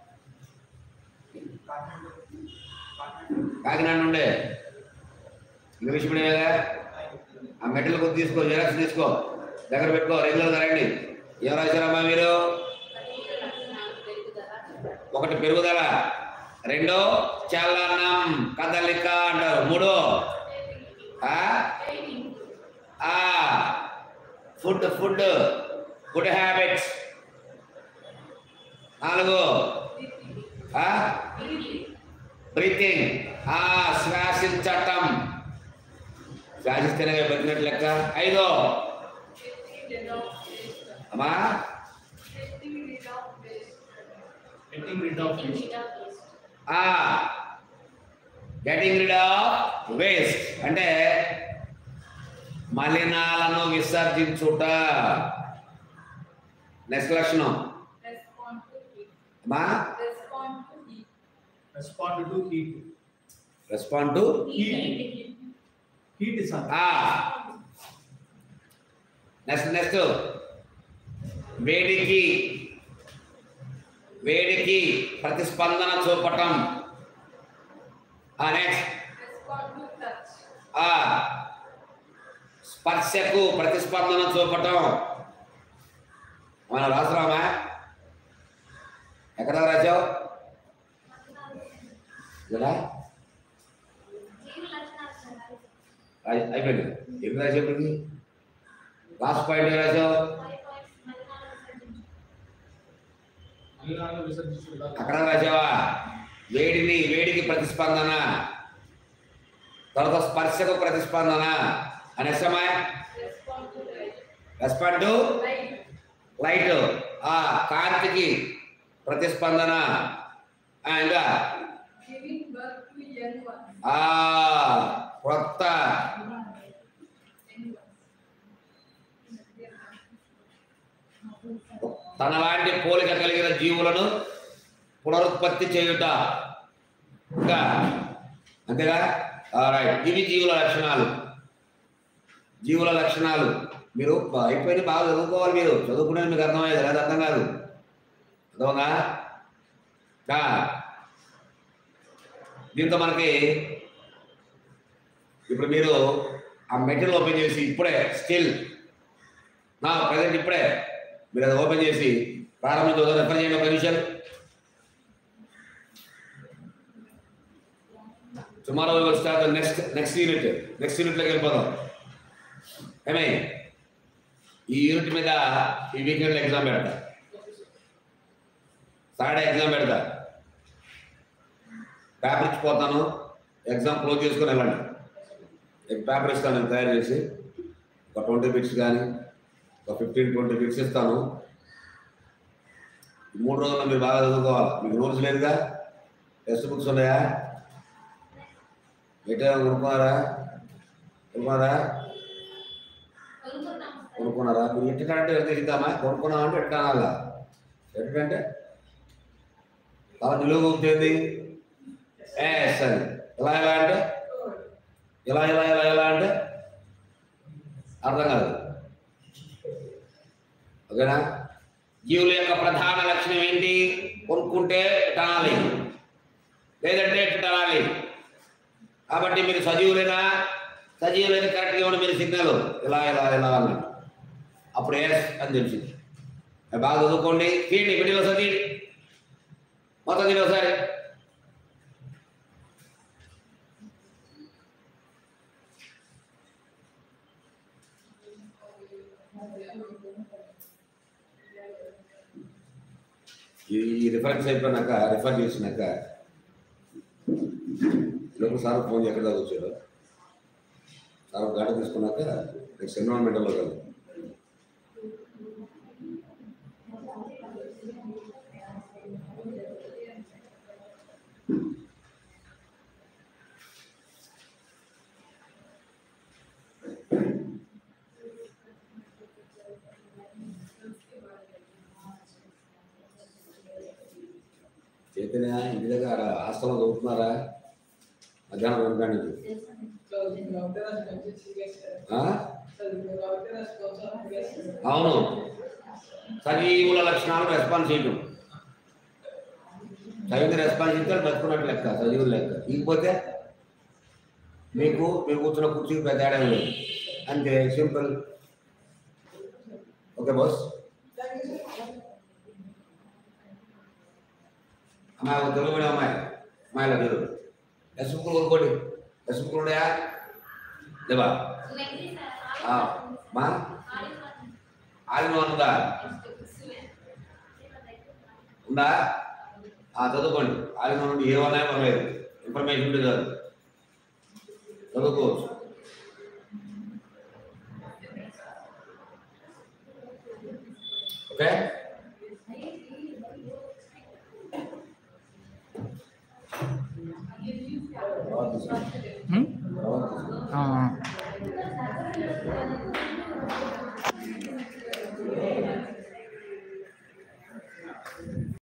కాకినాడ నుండే. English medium. ఆ మెటీరియల్ కొద్ది తీసుకో, జిరాక్స్ తీసుకో, దగ్గర పెట్టుకో, రెగ్యులర్గా రండి. ఏం రాశారమ్మా మీరు? ఒకటి పెరుగుదల, రెండో చలనం కదలిక అంటారు, మూడో ఫుడ్ ఫుడ్ ఫుడ్ హ్యాబిట్స్, నాలుగు బ్రీతింగ్ శ్వాసించటం, శ్వాసిస్తేనే బతికినట్టు లెక్క. ఐదో అమ్మా గెటింగ్ రిడ్ ఆఫ్ వేస్ట్ అంటే మలినాలను విసర్జించుట. నెక్స్ట్ లక్షణం అమ్మా రెస్పాండ్ టు హీట్. నెక్స్ట్ వేడికి, వేడికి ప్రతిస్పందన చూపటం. నెక్స్ట్ స్పర్శకు ప్రతిస్పందన చూపటం. మనం రాసురామా? ఎక్కడ రాసావు? కదా అయిపోయింది. ఎప్పుడు రాసేప్పటికి లాస్ట్ పాయింట్ రాసావు? అక్కడ రాసావా? వేడిని, వేడికి ప్రతిస్పందన, తర్వాత స్పర్శకు ప్రతిస్పందన అనే సమయ రెస్పాండ్ టు లైట్, కాంతికి ప్రతిస్పందన. ఇంకా కొత్త తనలాంటి పోలిక కలిగిన జీవులను పునరుత్పత్తి చేయుట. ఇంకా అంతేగా? రైట్. ఇవి జీవుల లక్షణాలు. జీవుల లక్షణాలు మీరు అయిపోయింది, బాగా చదువుకోవాలి. మీరు చదువుకునేది మీకు అర్థమయ్యేది, లేదా అర్థం కాదు. అర్థమవునా? దీంతో మనకి ఇప్పుడు మీరు ఆ మెటీరియల్ ఓపెన్ చేసి ఇప్పుడే స్టిల్ నా ప్రజెంట్ ఇప్పుడే మీరు అది ఓపెన్ చేసి ప్రారంభించి రెఫర్ చేయండి. ఒక నిమిషం. Tomorrow we will start the next యూనిట్లోకి వెళ్ళిపోదాం. ఏమై ఈ యూనిట్ మీద ఈ వీకెండ్లో ఎగ్జామ్ పెడతా, సాటర్డే ఎగ్జామ్ పెడతా. పేపర్ ఇచ్చిపోతాను, ఎగ్జామ్ క్లోజ్ చేసుకొని వెళ్ళండి. పేపర్ ఇస్తాను నేను తయారు చేసి, ఒక 20 బిట్స్ కానీ ఒక 15-20 బిట్స్ ఇస్తాను. 3 రోజుల్లో మీరు బాగా చదువుకోవాలి. మీకు నోట్స్ లేదుగా, టెక్స్ట్ బుక్స్ ఉన్నాయా? ఎట్లా కొనుక్కున్నారా? కొనుక్కున్నారా? మీరు ఎట్టికంటే ఎంత ఇద్దామా? కొనుక్కున్నామంటే ఎట్లా అనాలా? ఎట్లంటే నిలువ ఉంటుంది. సరే, ఎలా ఎలా అంటే ఎలా ఎలా ఎలా ఎలా అంటే అర్థం కాదు. ఓకేనా? జీవుల యొక్క ప్రధాన లక్షణం ఏంటి? కొనుక్కుంటే ఎట్టాలి, లేదంటే ఎట్టాలి. కాబట్టి మీరు సజీవులైనా కరెక్ట్గా ఇవ్వండి. మీరు సిగ్నల్ ఇలా ఇలా ఇలా అన్నాడు, అప్పుడు ఎస్ అని తెలిసింది. బాగా చదువుకోండి, తీయండి, వీడియోలో చదివి మొత్తం తిని ఒకసారి ఈ రిఫరెన్స్ అయిపోయినాక రిఫర్ చేసినాక లోపల సార్ ఫోన్ ఎక్కడ వచ్చాడు సార్ గాడి తీసుకున్నాక నెక్స్ట్ ఎన్విరాన్మెంటల్లో కాదు చైతన్య ఇంటి దగ్గర హాస్టల్లో చదువుతున్నారా మధ్యాహ్నం వెనకానికి అవును సజీవుల లక్షణాలు రెస్పాన్స్ చేయటం చదివిన రెస్పాన్స్ ఇస్తే బతుకున్నట్టు లెక్క సజీవుల లెక్క ఇకపోతే మీకు మీరు కూర్చున్న కుర్చీకి పెద్ద తేడా లేదు అంతే సింపుల్ ఓకే బాస్ అమ్మాయి తెలుగు మీడియం అమ్మాయిలో మీరు ఎస్ బుక్లు కొనుక్కోండి ఎస్ బుక్లు ఉన్నాయా లేవా మా ఆలిన ఉందా ఉందా చదువుకోండి ఆలిన నుండి ఏమన్నా పర్లేదు ఇన్ఫర్మేషన్ ఉంటే కాదు చదువుకోవచ్చు ఓకే Hmm?